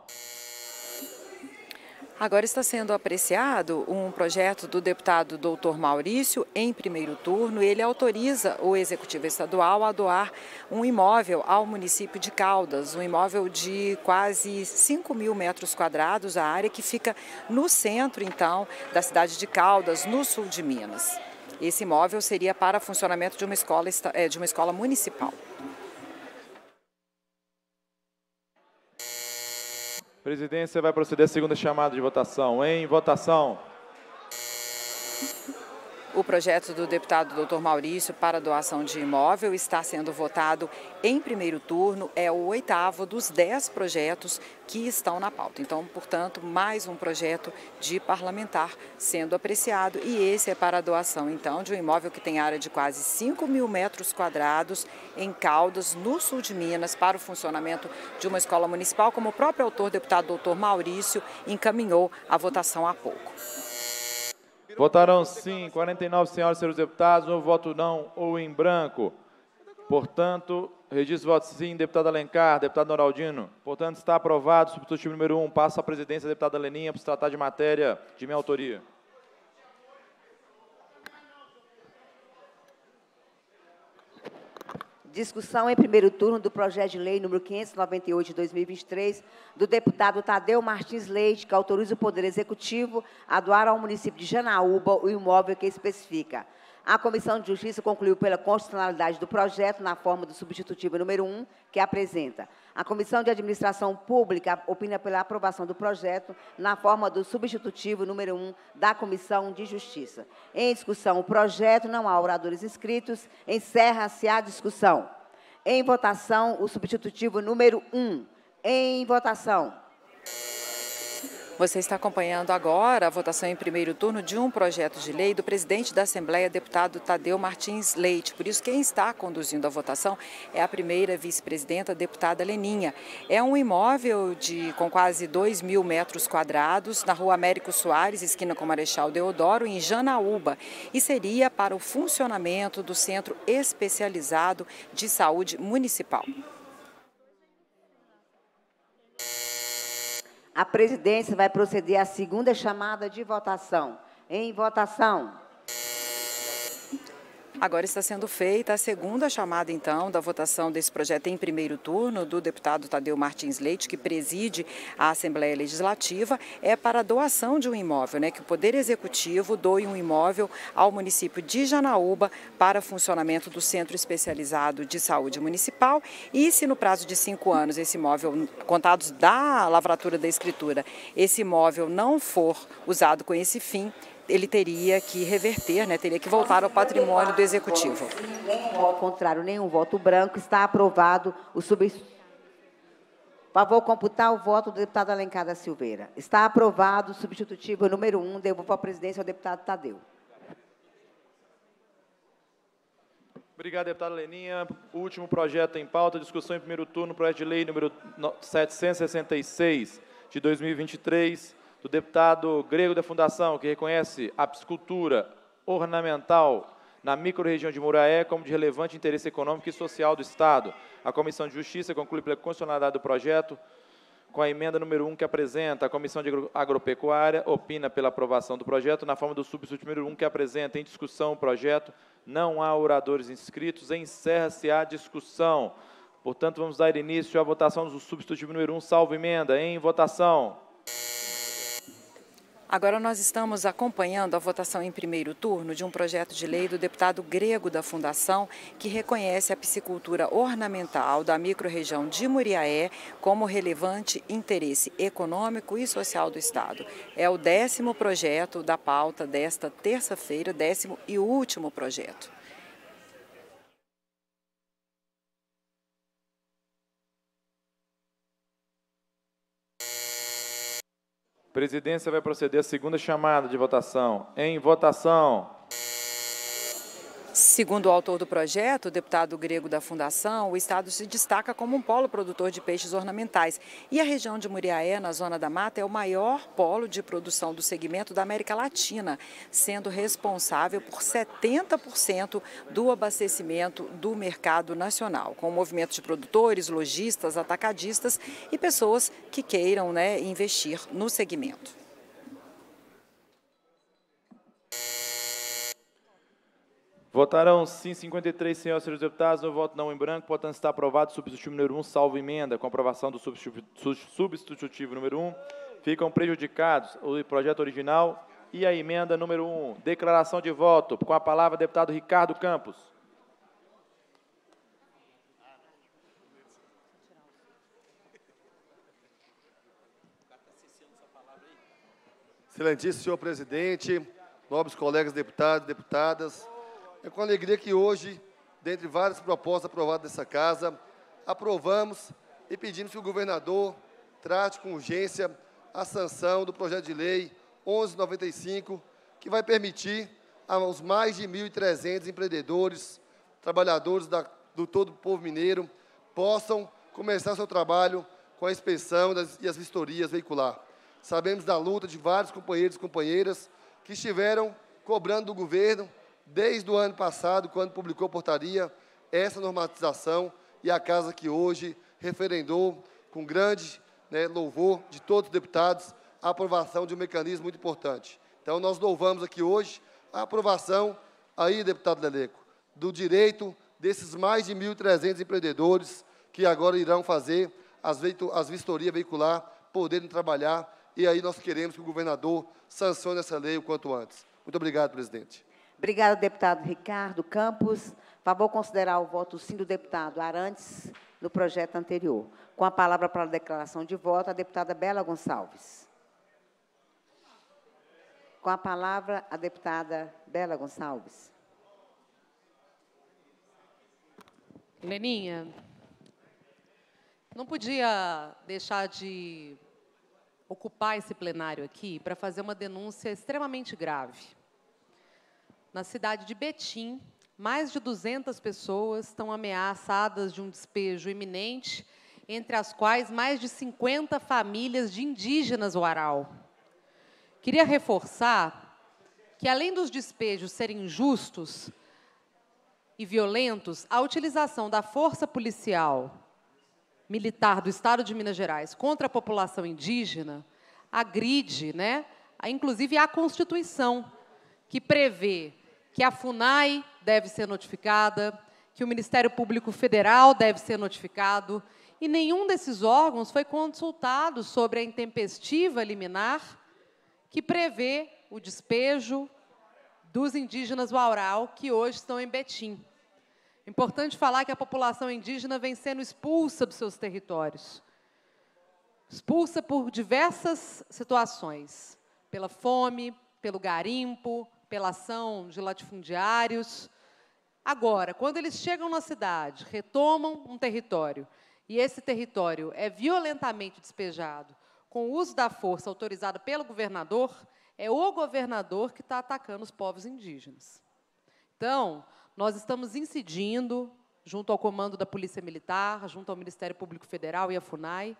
Agora está sendo apreciado um projeto do deputado Dr. Maurício, em primeiro turno. Ele autoriza o Executivo Estadual a doar um imóvel ao município de Caldas, um imóvel de quase 5.000 metros quadrados, a área que fica no centro, então, da cidade de Caldas, no sul de Minas. Esse imóvel seria para funcionamento de uma escola municipal. A presidência vai proceder à segunda chamada de votação. Em votação. O projeto do deputado Dr. Maurício para doação de imóvel está sendo votado em primeiro turno. É o 8º dos 10 projetos que estão na pauta. Então, portanto, mais um projeto de parlamentar sendo apreciado. E esse é para a doação, então, de um imóvel que tem área de quase 5.000 metros quadrados em Caldas, no sul de Minas, para o funcionamento de uma escola municipal, como o próprio autor, deputado Dr. Maurício, encaminhou a votação há pouco. Votaram sim 49 senhoras e senhores deputados, no voto não ou em branco. Portanto, registro voto sim, deputado Alencar, deputado Noraldino. Portanto, está aprovado o substitutivo número 1. Passa a presidência da deputada Leninha para se tratar de matéria de minha autoria. Discussão em primeiro turno do projeto de lei número 598 de 2023, do deputado Tadeu Martins Leite, que autoriza o Poder Executivo a doar ao município de Janaúba o imóvel que especifica. A Comissão de Justiça concluiu pela constitucionalidade do projeto na forma do substitutivo número 1, que apresenta. A Comissão de Administração Pública opina pela aprovação do projeto na forma do substitutivo número 1 da Comissão de Justiça. Em discussão, o projeto, não há oradores inscritos, encerra-se a discussão. Em votação, o substitutivo número 1. Em votação. Você está acompanhando agora a votação em primeiro turno de um projeto de lei do presidente da Assembleia, deputado Tadeu Martins Leite. Por isso, quem está conduzindo a votação é a primeira vice-presidenta, deputada Leninha. É um imóvel com quase 2.000 metros quadrados na rua Américo Soares, esquina com Marechal Deodoro, em Janaúba, e seria para o funcionamento do Centro Especializado de Saúde Municipal. A presidência vai proceder à segunda chamada de votação. Em votação. Agora está sendo feita a segunda chamada, então, da votação desse projeto em primeiro turno do deputado Tadeu Martins Leite, que preside a Assembleia Legislativa, é para a doação de um imóvel, né? Que o Poder Executivo doe um imóvel ao município de Janaúba para funcionamento do Centro Especializado de Saúde Municipal e, se no prazo de 5 anos esse imóvel, contados da lavratura da escritura, esse imóvel não for usado com esse fim, ele teria que reverter, né, teria que voltar ao patrimônio do Executivo. Nenhum voto contrário, nenhum voto branco. Está aprovado o substitutivo. Favor computar o voto do deputado Alencar da Silveira. Está aprovado o substitutivo número 1. Devolvo a presidência ao deputado Tadeu. Obrigado, deputada Leninha. O último projeto em pauta, discussão em primeiro turno, projeto de lei número 766 de 2023, do deputado Grego da Fundação, que reconhece a piscicultura ornamental na microrregião de Muriaé como de relevante interesse econômico e social do Estado. A Comissão de Justiça conclui pela constitucionalidade do projeto com a emenda número 1 que apresenta. A Comissão de Agropecuária opina pela aprovação do projeto na forma do substitutivo número 1 que apresenta. Em discussão o projeto, não há oradores inscritos, encerra-se a discussão. Portanto, vamos dar início à votação do substitutivo número 1, salvo emenda. Em votação. Agora nós estamos acompanhando a votação em primeiro turno de um projeto de lei do deputado Grego da Fundação, que reconhece a piscicultura ornamental da microrregião de Muriaé como relevante interesse econômico e social do Estado. É o 10º projeto da pauta desta terça-feira, 10º e último projeto. A presidência vai proceder à segunda chamada de votação. Em votação. Segundo o autor do projeto, o deputado Grego da Fundação, o Estado se destaca como um polo produtor de peixes ornamentais. E a região de Muriaé, na Zona da Mata, é o maior polo de produção do segmento da América Latina, sendo responsável por 70% do abastecimento do mercado nacional, com o movimento de produtores, lojistas, atacadistas e pessoas que queiram, né, investir no segmento. Votarão sim 53 senhores e senhores deputados, no voto não em branco, portanto está aprovado o substitutivo número 1, salvo emenda. Com aprovação do substitutivo número 1, ficam prejudicados o projeto original e a emenda número 1. Declaração de voto. Com a palavra, deputado Ricardo Campos. Excelentíssimo senhor presidente, nobres colegas deputados e deputadas, é com alegria que hoje, dentre várias propostas aprovadas nessa casa, aprovamos e pedimos que o governador trate com urgência a sanção do projeto de lei 1195, que vai permitir aos mais de 1.300 empreendedores, trabalhadores do todo o povo mineiro, possam começar seu trabalho com a inspeção e as vistorias veicular. Sabemos da luta de vários companheiros e companheiras que estiveram cobrando do governo, desde o ano passado, quando publicou a portaria, essa normatização, e a casa que hoje referendou, com grande louvor de todos os deputados, a aprovação de um mecanismo muito importante. Então, nós louvamos aqui hoje a aprovação, aí, deputado Leleco, do direito desses mais de 1.300 empreendedores que agora irão fazer as vistorias veicular, poderem trabalhar, e aí nós queremos que o governador sancione essa lei o quanto antes. Muito obrigado, presidente. Obrigada, deputado Ricardo Campos. Favor considerar o voto sim do deputado Arantes no projeto anterior. Com a palavra para a declaração de voto, a deputada Bela Gonçalves. Com a palavra, a deputada Bela Gonçalves. Leninha, não podia deixar de ocupar esse plenário aqui para fazer uma denúncia extremamente grave. Na cidade de Betim, mais de 200 pessoas estão ameaçadas de um despejo iminente, entre as quais mais de 50 famílias de indígenas Uarau. Queria reforçar que, além dos despejos serem injustos e violentos, a utilização da força policial militar do Estado de Minas Gerais contra a população indígena agride, inclusive a Constituição, que prevê que a FUNAI deve ser notificada, que o Ministério Público Federal deve ser notificado, e nenhum desses órgãos foi consultado sobre a intempestiva liminar que prevê o despejo dos indígenas Uarau que hoje estão em Betim. Importante falar que a população indígena vem sendo expulsa dos seus territórios. Expulsa por diversas situações, pela fome, pelo garimpo, pela ação de latifundiários. Agora, quando eles chegam na cidade, retomam um território, e esse território é violentamente despejado, com o uso da força autorizada pelo governador, é o governador que está atacando os povos indígenas. Então, nós estamos incidindo, junto ao comando da Polícia Militar, junto ao Ministério Público Federal e à FUNAI,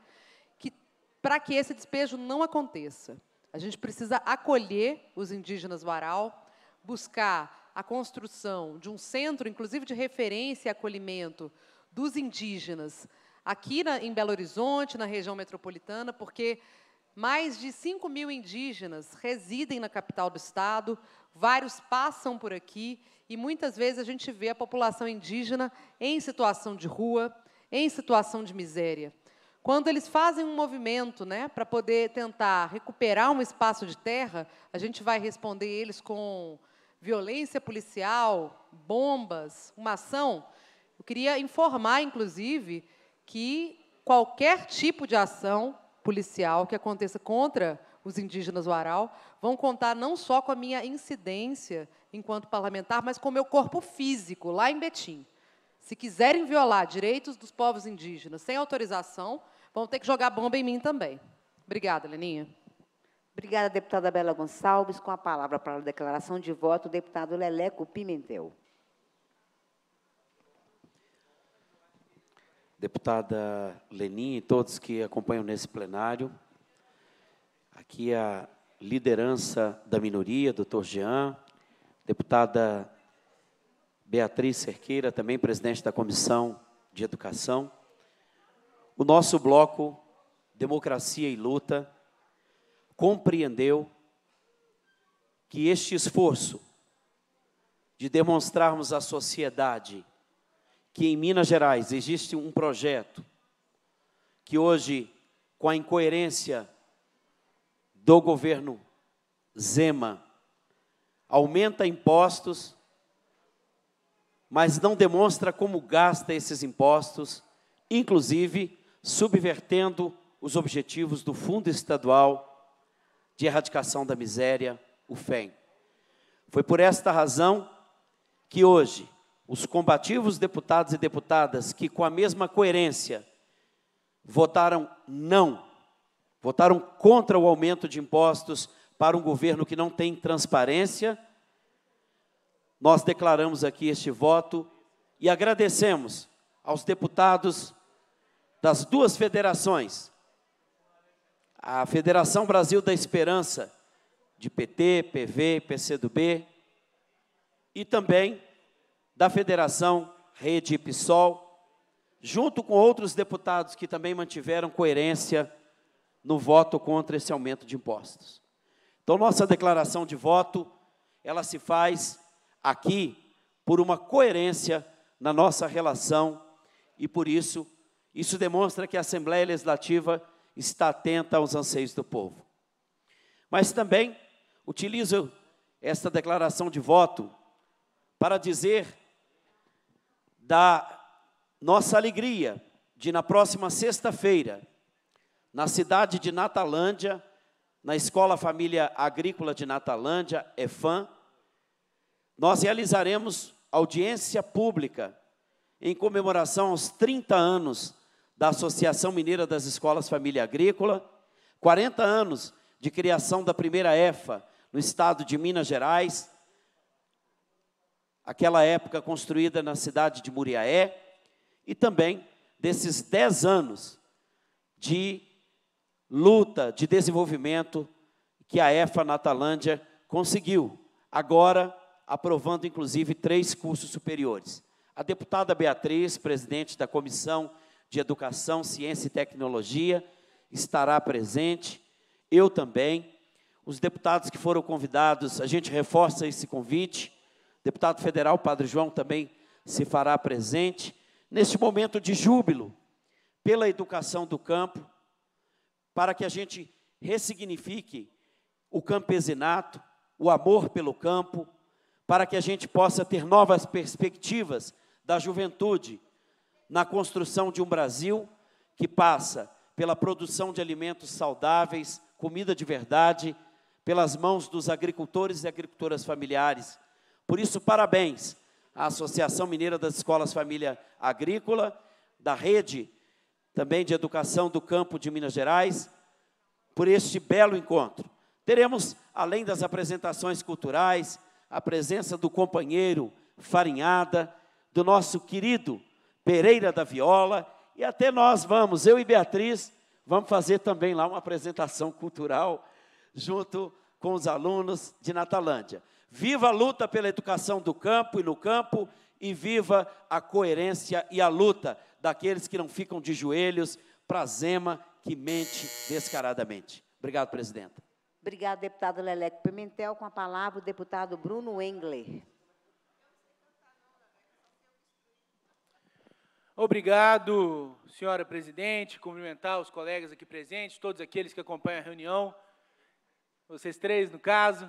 para que esse despejo não aconteça. A gente precisa acolher os indígenas Uarau, buscar a construção de um centro, inclusive de referência e acolhimento dos indígenas, aqui em Belo Horizonte, na região metropolitana, porque mais de 5.000 indígenas residem na capital do estado, vários passam por aqui, e muitas vezes a gente vê a população indígena em situação de rua, em situação de miséria. Quando eles fazem um movimento para poder tentar recuperar um espaço de terra, a gente vai responder eles com violência policial, bombas, uma ação. Eu queria informar, inclusive, que qualquer tipo de ação policial que aconteça contra os indígenas Uarau vão contar não só com a minha incidência enquanto parlamentar, mas com o meu corpo físico, lá em Betim. Se quiserem violar direitos dos povos indígenas sem autorização, vão ter que jogar bomba em mim também. Obrigada, Leninha. Obrigada, deputada Bela Gonçalves. Com a palavra para a declaração de voto, o deputado Leleco Pimentel. Deputada Leninha e todos que acompanham nesse plenário, aqui a liderança da minoria, doutor Jean, deputada Beatriz Cerqueira, também presidente da Comissão de Educação. O nosso bloco Democracia e Luta compreendeu que este esforço de demonstrarmos à sociedade que em Minas Gerais existe um projeto que hoje, com a incoerência do governo Zema, aumenta impostos, mas não demonstra como gasta esses impostos, inclusive subvertendo os objetivos do Fundo Estadual de Erradicação da Miséria, o FEM. Foi por esta razão que hoje os combativos deputados e deputadas que, com a mesma coerência, votaram não, votaram contra o aumento de impostos para um governo que não tem transparência, nós declaramos aqui este voto e agradecemos aos deputados das duas federações, a Federação Brasil da Esperança, de PT, PV, PCdoB, e também da Federação Rede PSOL, junto com outros deputados que também mantiveram coerência no voto contra esse aumento de impostos. Então, nossa declaração de voto, ela se faz aqui por uma coerência na nossa relação e, por isso, isso demonstra que a Assembleia Legislativa está atenta aos anseios do povo. Mas também utilizo esta declaração de voto para dizer da nossa alegria de, na próxima sexta-feira, na cidade de Natalândia, na Escola Família Agrícola de Natalândia, EFAM, nós realizaremos audiência pública em comemoração aos 30 anos da Associação Mineira das Escolas Família Agrícola, 40 anos de criação da primeira EFA no estado de Minas Gerais, aquela época construída na cidade de Muriaé, e também desses 10 anos de luta, de desenvolvimento que a EFA Natalândia conseguiu, agora aprovando inclusive 3 cursos superiores. A deputada Beatriz, presidente da Comissão de Educação, Ciência e Tecnologia, estará presente, eu também, os deputados que foram convidados, a gente reforça esse convite, o deputado federal Padre João também se fará presente, neste momento de júbilo pela educação do campo, para que a gente ressignifique o campesinato, o amor pelo campo, para que a gente possa ter novas perspectivas da juventude na construção de um Brasil que passa pela produção de alimentos saudáveis, comida de verdade, pelas mãos dos agricultores e agricultoras familiares. Por isso, parabéns à Associação Mineira das Escolas Família Agrícola, da Rede também de Educação do Campo de Minas Gerais, por este belo encontro. Teremos, além das apresentações culturais, a presença do companheiro Farinhada, do nosso querido Pereira da Viola, e até nós vamos, eu e Beatriz, vamos fazer também lá uma apresentação cultural junto com os alunos de Natalândia. Viva a luta pela educação do campo e no campo, e viva a coerência e a luta daqueles que não ficam de joelhos para a Zema que mente descaradamente. Obrigado, presidenta. Obrigado, deputado Leleco Pimentel. Com a palavra, o deputado Bruno Engler. Obrigado, senhora presidente. Cumprimentar os colegas aqui presentes, todos aqueles que acompanham a reunião, vocês 3, no caso,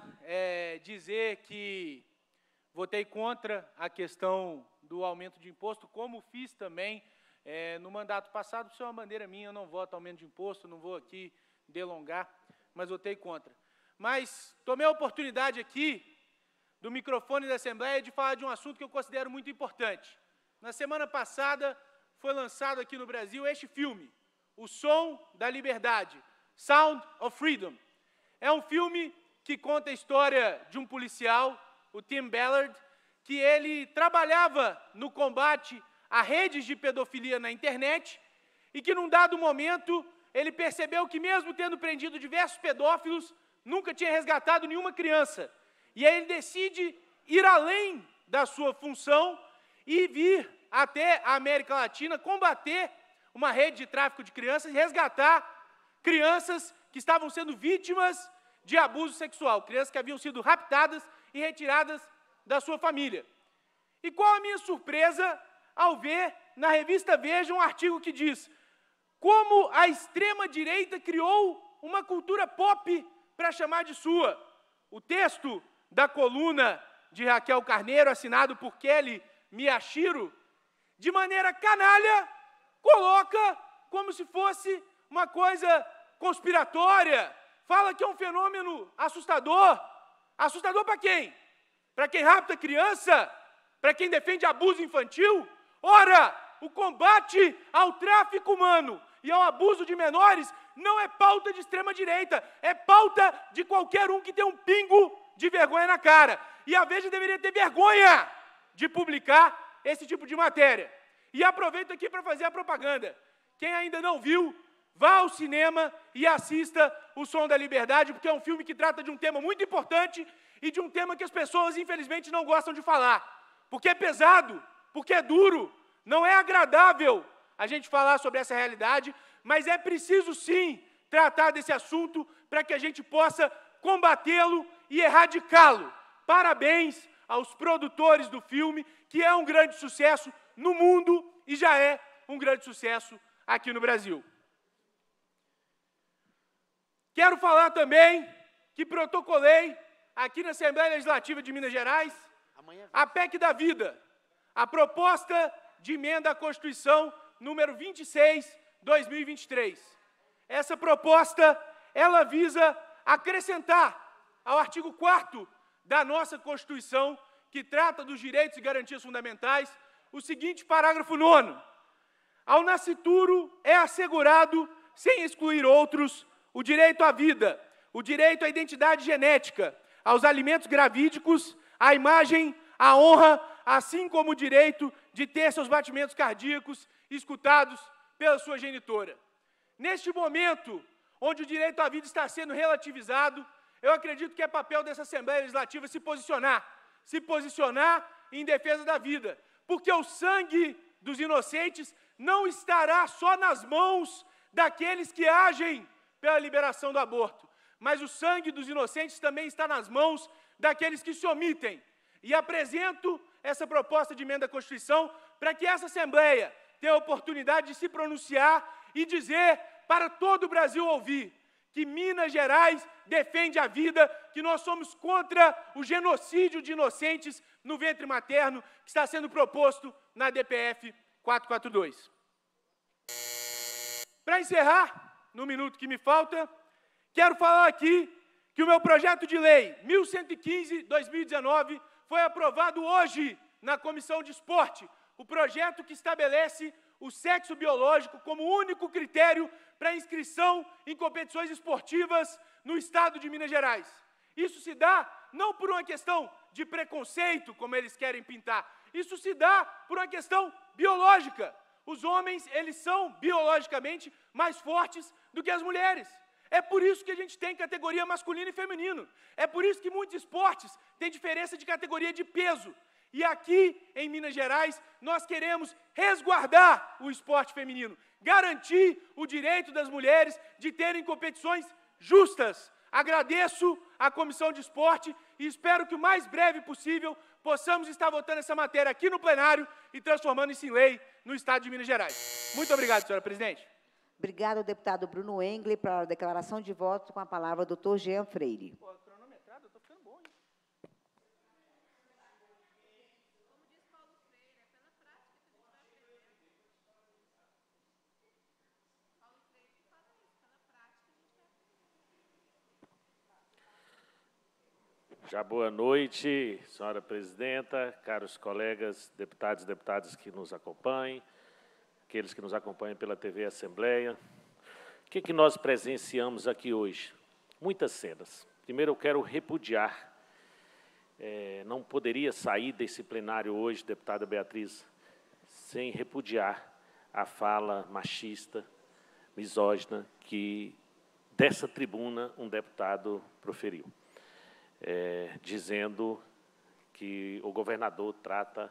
dizer que votei contra a questão do aumento de imposto, como fiz também no mandato passado. Isso é uma bandeira minha, eu não voto aumento de imposto, não vou aqui delongar, mas votei contra. Mas tomei a oportunidade aqui, do microfone da Assembleia, de falar de um assunto que eu considero muito importante. Na semana passada, foi lançado aqui no Brasil este filme, O Som da Liberdade, Sound of Freedom. É um filme que conta a história de um policial, o Tim Ballard, que ele trabalhava no combate a redes de pedofilia na internet e que, num dado momento, ele percebeu que, mesmo tendo prendido diversos pedófilos, nunca tinha resgatado nenhuma criança. E aí ele decide ir além da sua função e vir até a América Latina combater uma rede de tráfico de crianças e resgatar crianças que estavam sendo vítimas de abuso sexual, crianças que haviam sido raptadas e retiradas da sua família. E qual a minha surpresa ao ver na revista Veja um artigo que diz como a extrema-direita criou uma cultura pop para chamar de sua. O texto da coluna de Raquel Carneiro, assinado por Kelly Miyashiro, de maneira canalha, coloca como se fosse uma coisa conspiratória, fala que é um fenômeno assustador. Assustador para quem? Para quem rapta criança? Para quem defende abuso infantil? Ora, o combate ao tráfico humano e ao abuso de menores não é pauta de extrema-direita, é pauta de qualquer um que tem um pingo de vergonha na cara. E a Veja deveria ter vergonha de publicar esse tipo de matéria. E aproveito aqui para fazer a propaganda. Quem ainda não viu, vá ao cinema e assista O Som da Liberdade, porque é um filme que trata de um tema muito importante e de um tema que as pessoas, infelizmente, não gostam de falar. Porque é pesado, porque é duro, não é agradável a gente falar sobre essa realidade, mas é preciso, sim, tratar desse assunto para que a gente possa combatê-lo e erradicá-lo. Parabéns aos produtores do filme que é um grande sucesso no mundo e já é um grande sucesso aqui no Brasil. Quero falar também que protocolei aqui na Assembleia Legislativa de Minas Gerais a PEC da Vida, a proposta de emenda à Constituição número 26/2023. Essa proposta, ela visa acrescentar ao artigo 4º da nossa Constituição, que trata dos direitos e garantias fundamentais, o seguinte parágrafo 9º. Ao nascituro é assegurado, sem excluir outros, o direito à vida, o direito à identidade genética, aos alimentos gravídicos, à imagem, à honra, assim como o direito de ter seus batimentos cardíacos escutados pela sua genitora. Neste momento, onde o direito à vida está sendo relativizado, eu acredito que é papel dessa Assembleia Legislativa se posicionar em defesa da vida, porque o sangue dos inocentes não estará só nas mãos daqueles que agem pela liberação do aborto, mas o sangue dos inocentes também está nas mãos daqueles que se omitem. E apresento essa proposta de emenda à Constituição para que essa Assembleia tenha a oportunidade de se pronunciar e dizer para todo o Brasil ouvir que Minas Gerais defende a vida, que nós somos contra o genocídio de inocentes no ventre materno que está sendo proposto na DPF 442. Para encerrar, no minuto que me falta, quero falar aqui que o meu projeto de lei 1115/2019 foi aprovado hoje na Comissão de Esporte, o projeto que estabelece o sexo biológico como único critério para inscrição em competições esportivas no estado de Minas Gerais. Isso se dá não por uma questão de preconceito, como eles querem pintar, isso se dá por uma questão biológica. Os homens, eles são biologicamente mais fortes do que as mulheres. É por isso que a gente tem categoria masculino e feminino. É por isso que muitos esportes têm diferença de categoria de peso. E aqui, em Minas Gerais, nós queremos resguardar o esporte feminino, garantir o direito das mulheres de terem competições justas. Agradeço à Comissão de Esporte e espero que o mais breve possível possamos estar votando essa matéria aqui no plenário e transformando isso em lei no estado de Minas Gerais. Muito obrigado, senhora presidente. Obrigada ao deputado Bruno Engler para a declaração de voto. Com a palavra, o doutor Jean Freire. Já boa noite, senhora presidenta, caros colegas, deputados e deputadas que nos acompanham, aqueles que nos acompanham pela TV Assembleia. O que nós presenciamos aqui hoje? Muitas cenas. Primeiro, eu quero repudiar, não poderia sair desse plenário hoje, deputada Beatriz, sem repudiar a fala machista, misógina, que dessa tribuna um deputado proferiu. Dizendo que o governador trata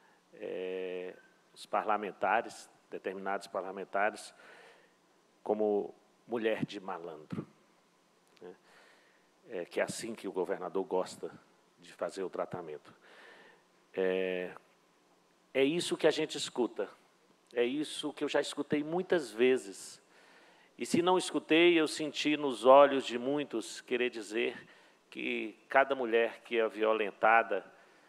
os parlamentares, determinados parlamentares, como mulher de malandro. Que é assim que o governador gosta de fazer o tratamento. É isso que a gente escuta, é isso que eu já escutei muitas vezes. E se não escutei, eu senti nos olhos de muitos querer dizer que cada mulher que é violentada,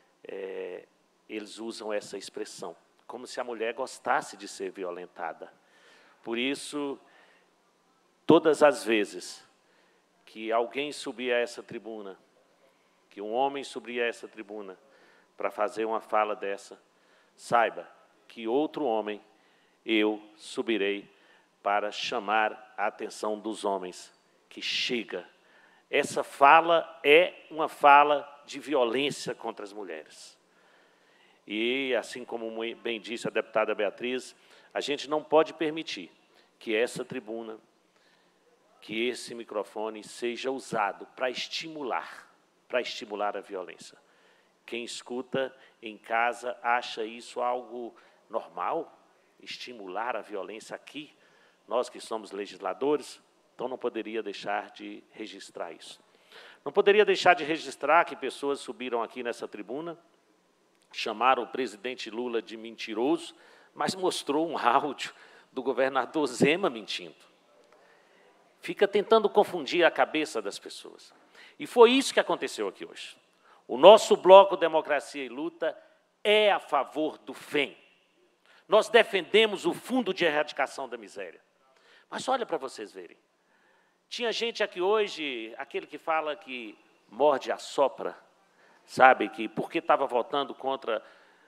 eles usam essa expressão, como se a mulher gostasse de ser violentada. Por isso, todas as vezes que alguém subir a essa tribuna, que um homem subir a essa tribuna para fazer uma fala dessa, saiba que outro homem, eu subirei para chamar a atenção dos homens, que chega. Essa fala é uma fala de violência contra as mulheres. E, assim como bem disse a deputada Beatriz, a gente não pode permitir que essa tribuna, que esse microfone seja usado para estimular a violência. Quem escuta em casa acha isso algo normal, estimular a violência aqui. Nós que somos legisladores, então não poderia deixar de registrar isso. Não poderia deixar de registrar que pessoas subiram aqui nessa tribuna chamaram o presidente Lula de mentiroso, mas mostrou um áudio do governador Zema mentindo. Fica tentando confundir a cabeça das pessoas. E foi isso que aconteceu aqui hoje. O nosso Bloco Democracia e Luta é a favor do FEM. Nós defendemos o Fundo de Erradicação da Miséria. Mas olha para vocês verem. Tinha gente aqui hoje, aquele que fala que morde a sopra, sabe, que porque estava votando contra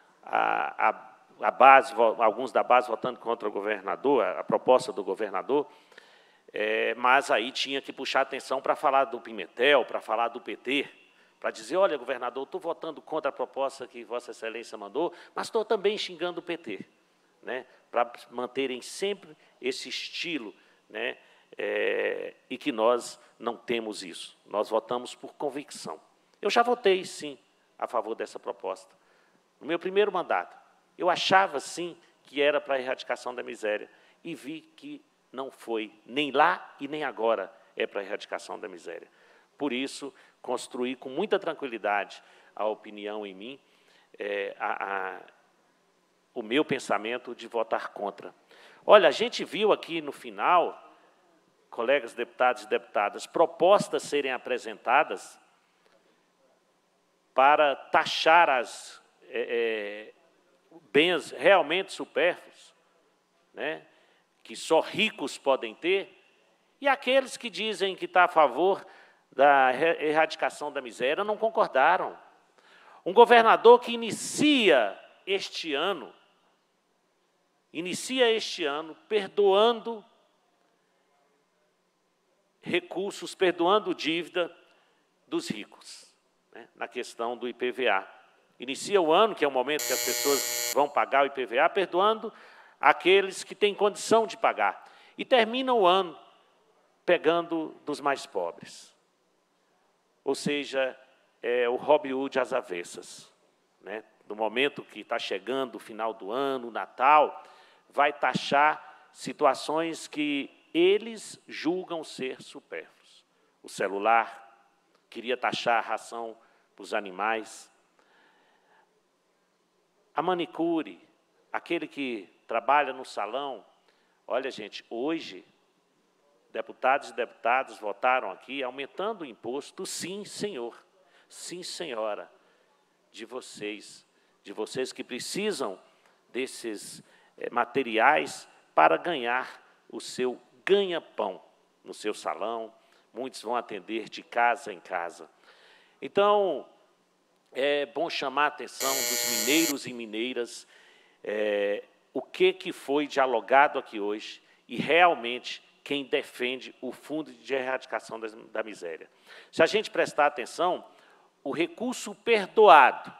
a base, alguns da base votando contra o governador, a proposta do governador, mas aí tinha que puxar atenção para falar do Pimentel, para falar do PT, para dizer, olha, governador, estou votando contra a proposta que Vossa Excelência mandou, mas estou também xingando o PT, né, para manterem sempre esse estilo, né, e que nós não temos isso. Nós votamos por convicção. Eu já votei, sim, a favor dessa proposta. No meu primeiro mandato, eu achava, sim, que era para a erradicação da miséria, e vi que não foi, nem lá e nem agora é para a erradicação da miséria. Por isso, construí com muita tranquilidade a opinião em mim, o meu pensamento de votar contra. Olha, a gente viu aqui no final, colegas deputados e deputadas, propostas serem apresentadas para taxar as bens realmente supérfluos, né, que só ricos podem ter, e aqueles que dizem que está a favor da erradicação da miséria não concordaram. Um governador que inicia este ano perdoando recursos, perdoando dívida dos ricos, né, na questão do IPVA. Inicia o ano, que é o momento que as pessoas vão pagar o IPVA, perdoando aqueles que têm condição de pagar. E termina o ano pegando dos mais pobres. Ou seja, o Robin Hood às avessas, né? No momento que está chegando o final do ano, o Natal, vai taxar situações que eles julgam ser supérfluos. O celular, queria taxar a ração para os animais. A manicure, aquele que trabalha no salão. Olha, gente, hoje, deputados e deputadas votaram aqui, aumentando o imposto, sim, senhor, sim, senhora, de vocês que precisam desses materiais para ganhar o seu ganha-pão no seu salão. Muitos vão atender de casa em casa. Então, é bom chamar a atenção dos mineiros e mineiras, o que foi dialogado aqui hoje e realmente quem defende o Fundo de Erradicação da Miséria. Se a gente prestar atenção, o recurso perdoado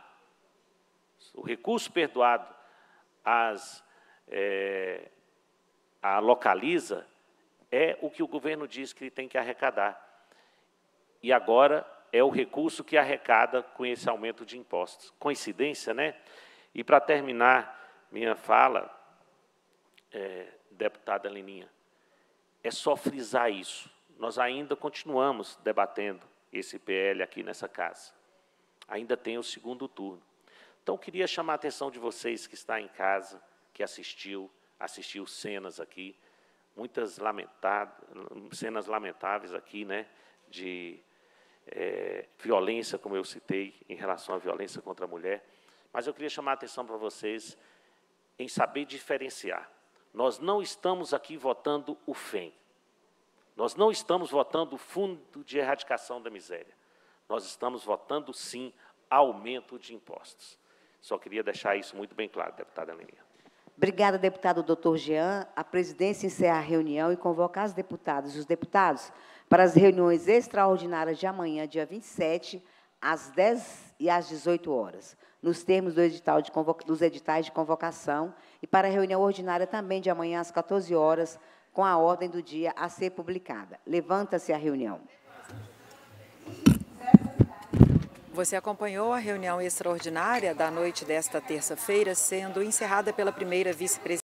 a Localiza é o que o governo diz que tem que arrecadar. E agora é o recurso que arrecada com esse aumento de impostos. Coincidência, né? E, para terminar minha fala, deputada Leninha, é só frisar isso. Nós ainda continuamos debatendo esse PL aqui nessa casa. Ainda tem o segundo turno. Então, queria chamar a atenção de vocês que está em casa, que assistiu cenas aqui, muitas cenas lamentáveis aqui, né, de violência, como eu citei, em relação à violência contra a mulher. Mas eu queria chamar a atenção para vocês em saber diferenciar. Nós não estamos aqui votando o FEM. Nós não estamos votando o Fundo de Erradicação da Miséria. Nós estamos votando, sim, aumento de impostos. Só queria deixar isso muito bem claro, deputada Leninha. Obrigada, deputado doutor Jean. A presidência encerra a reunião e convoca as deputadas e os deputados para as reuniões extraordinárias de amanhã, dia 27, às 10 e às 18 horas, nos termos dos editais de convocação, e para a reunião ordinária também de amanhã, às 14 horas, com a ordem do dia a ser publicada. Levanta-se a reunião. Você acompanhou a reunião extraordinária da noite desta terça-feira, sendo encerrada pela primeira vice-presidente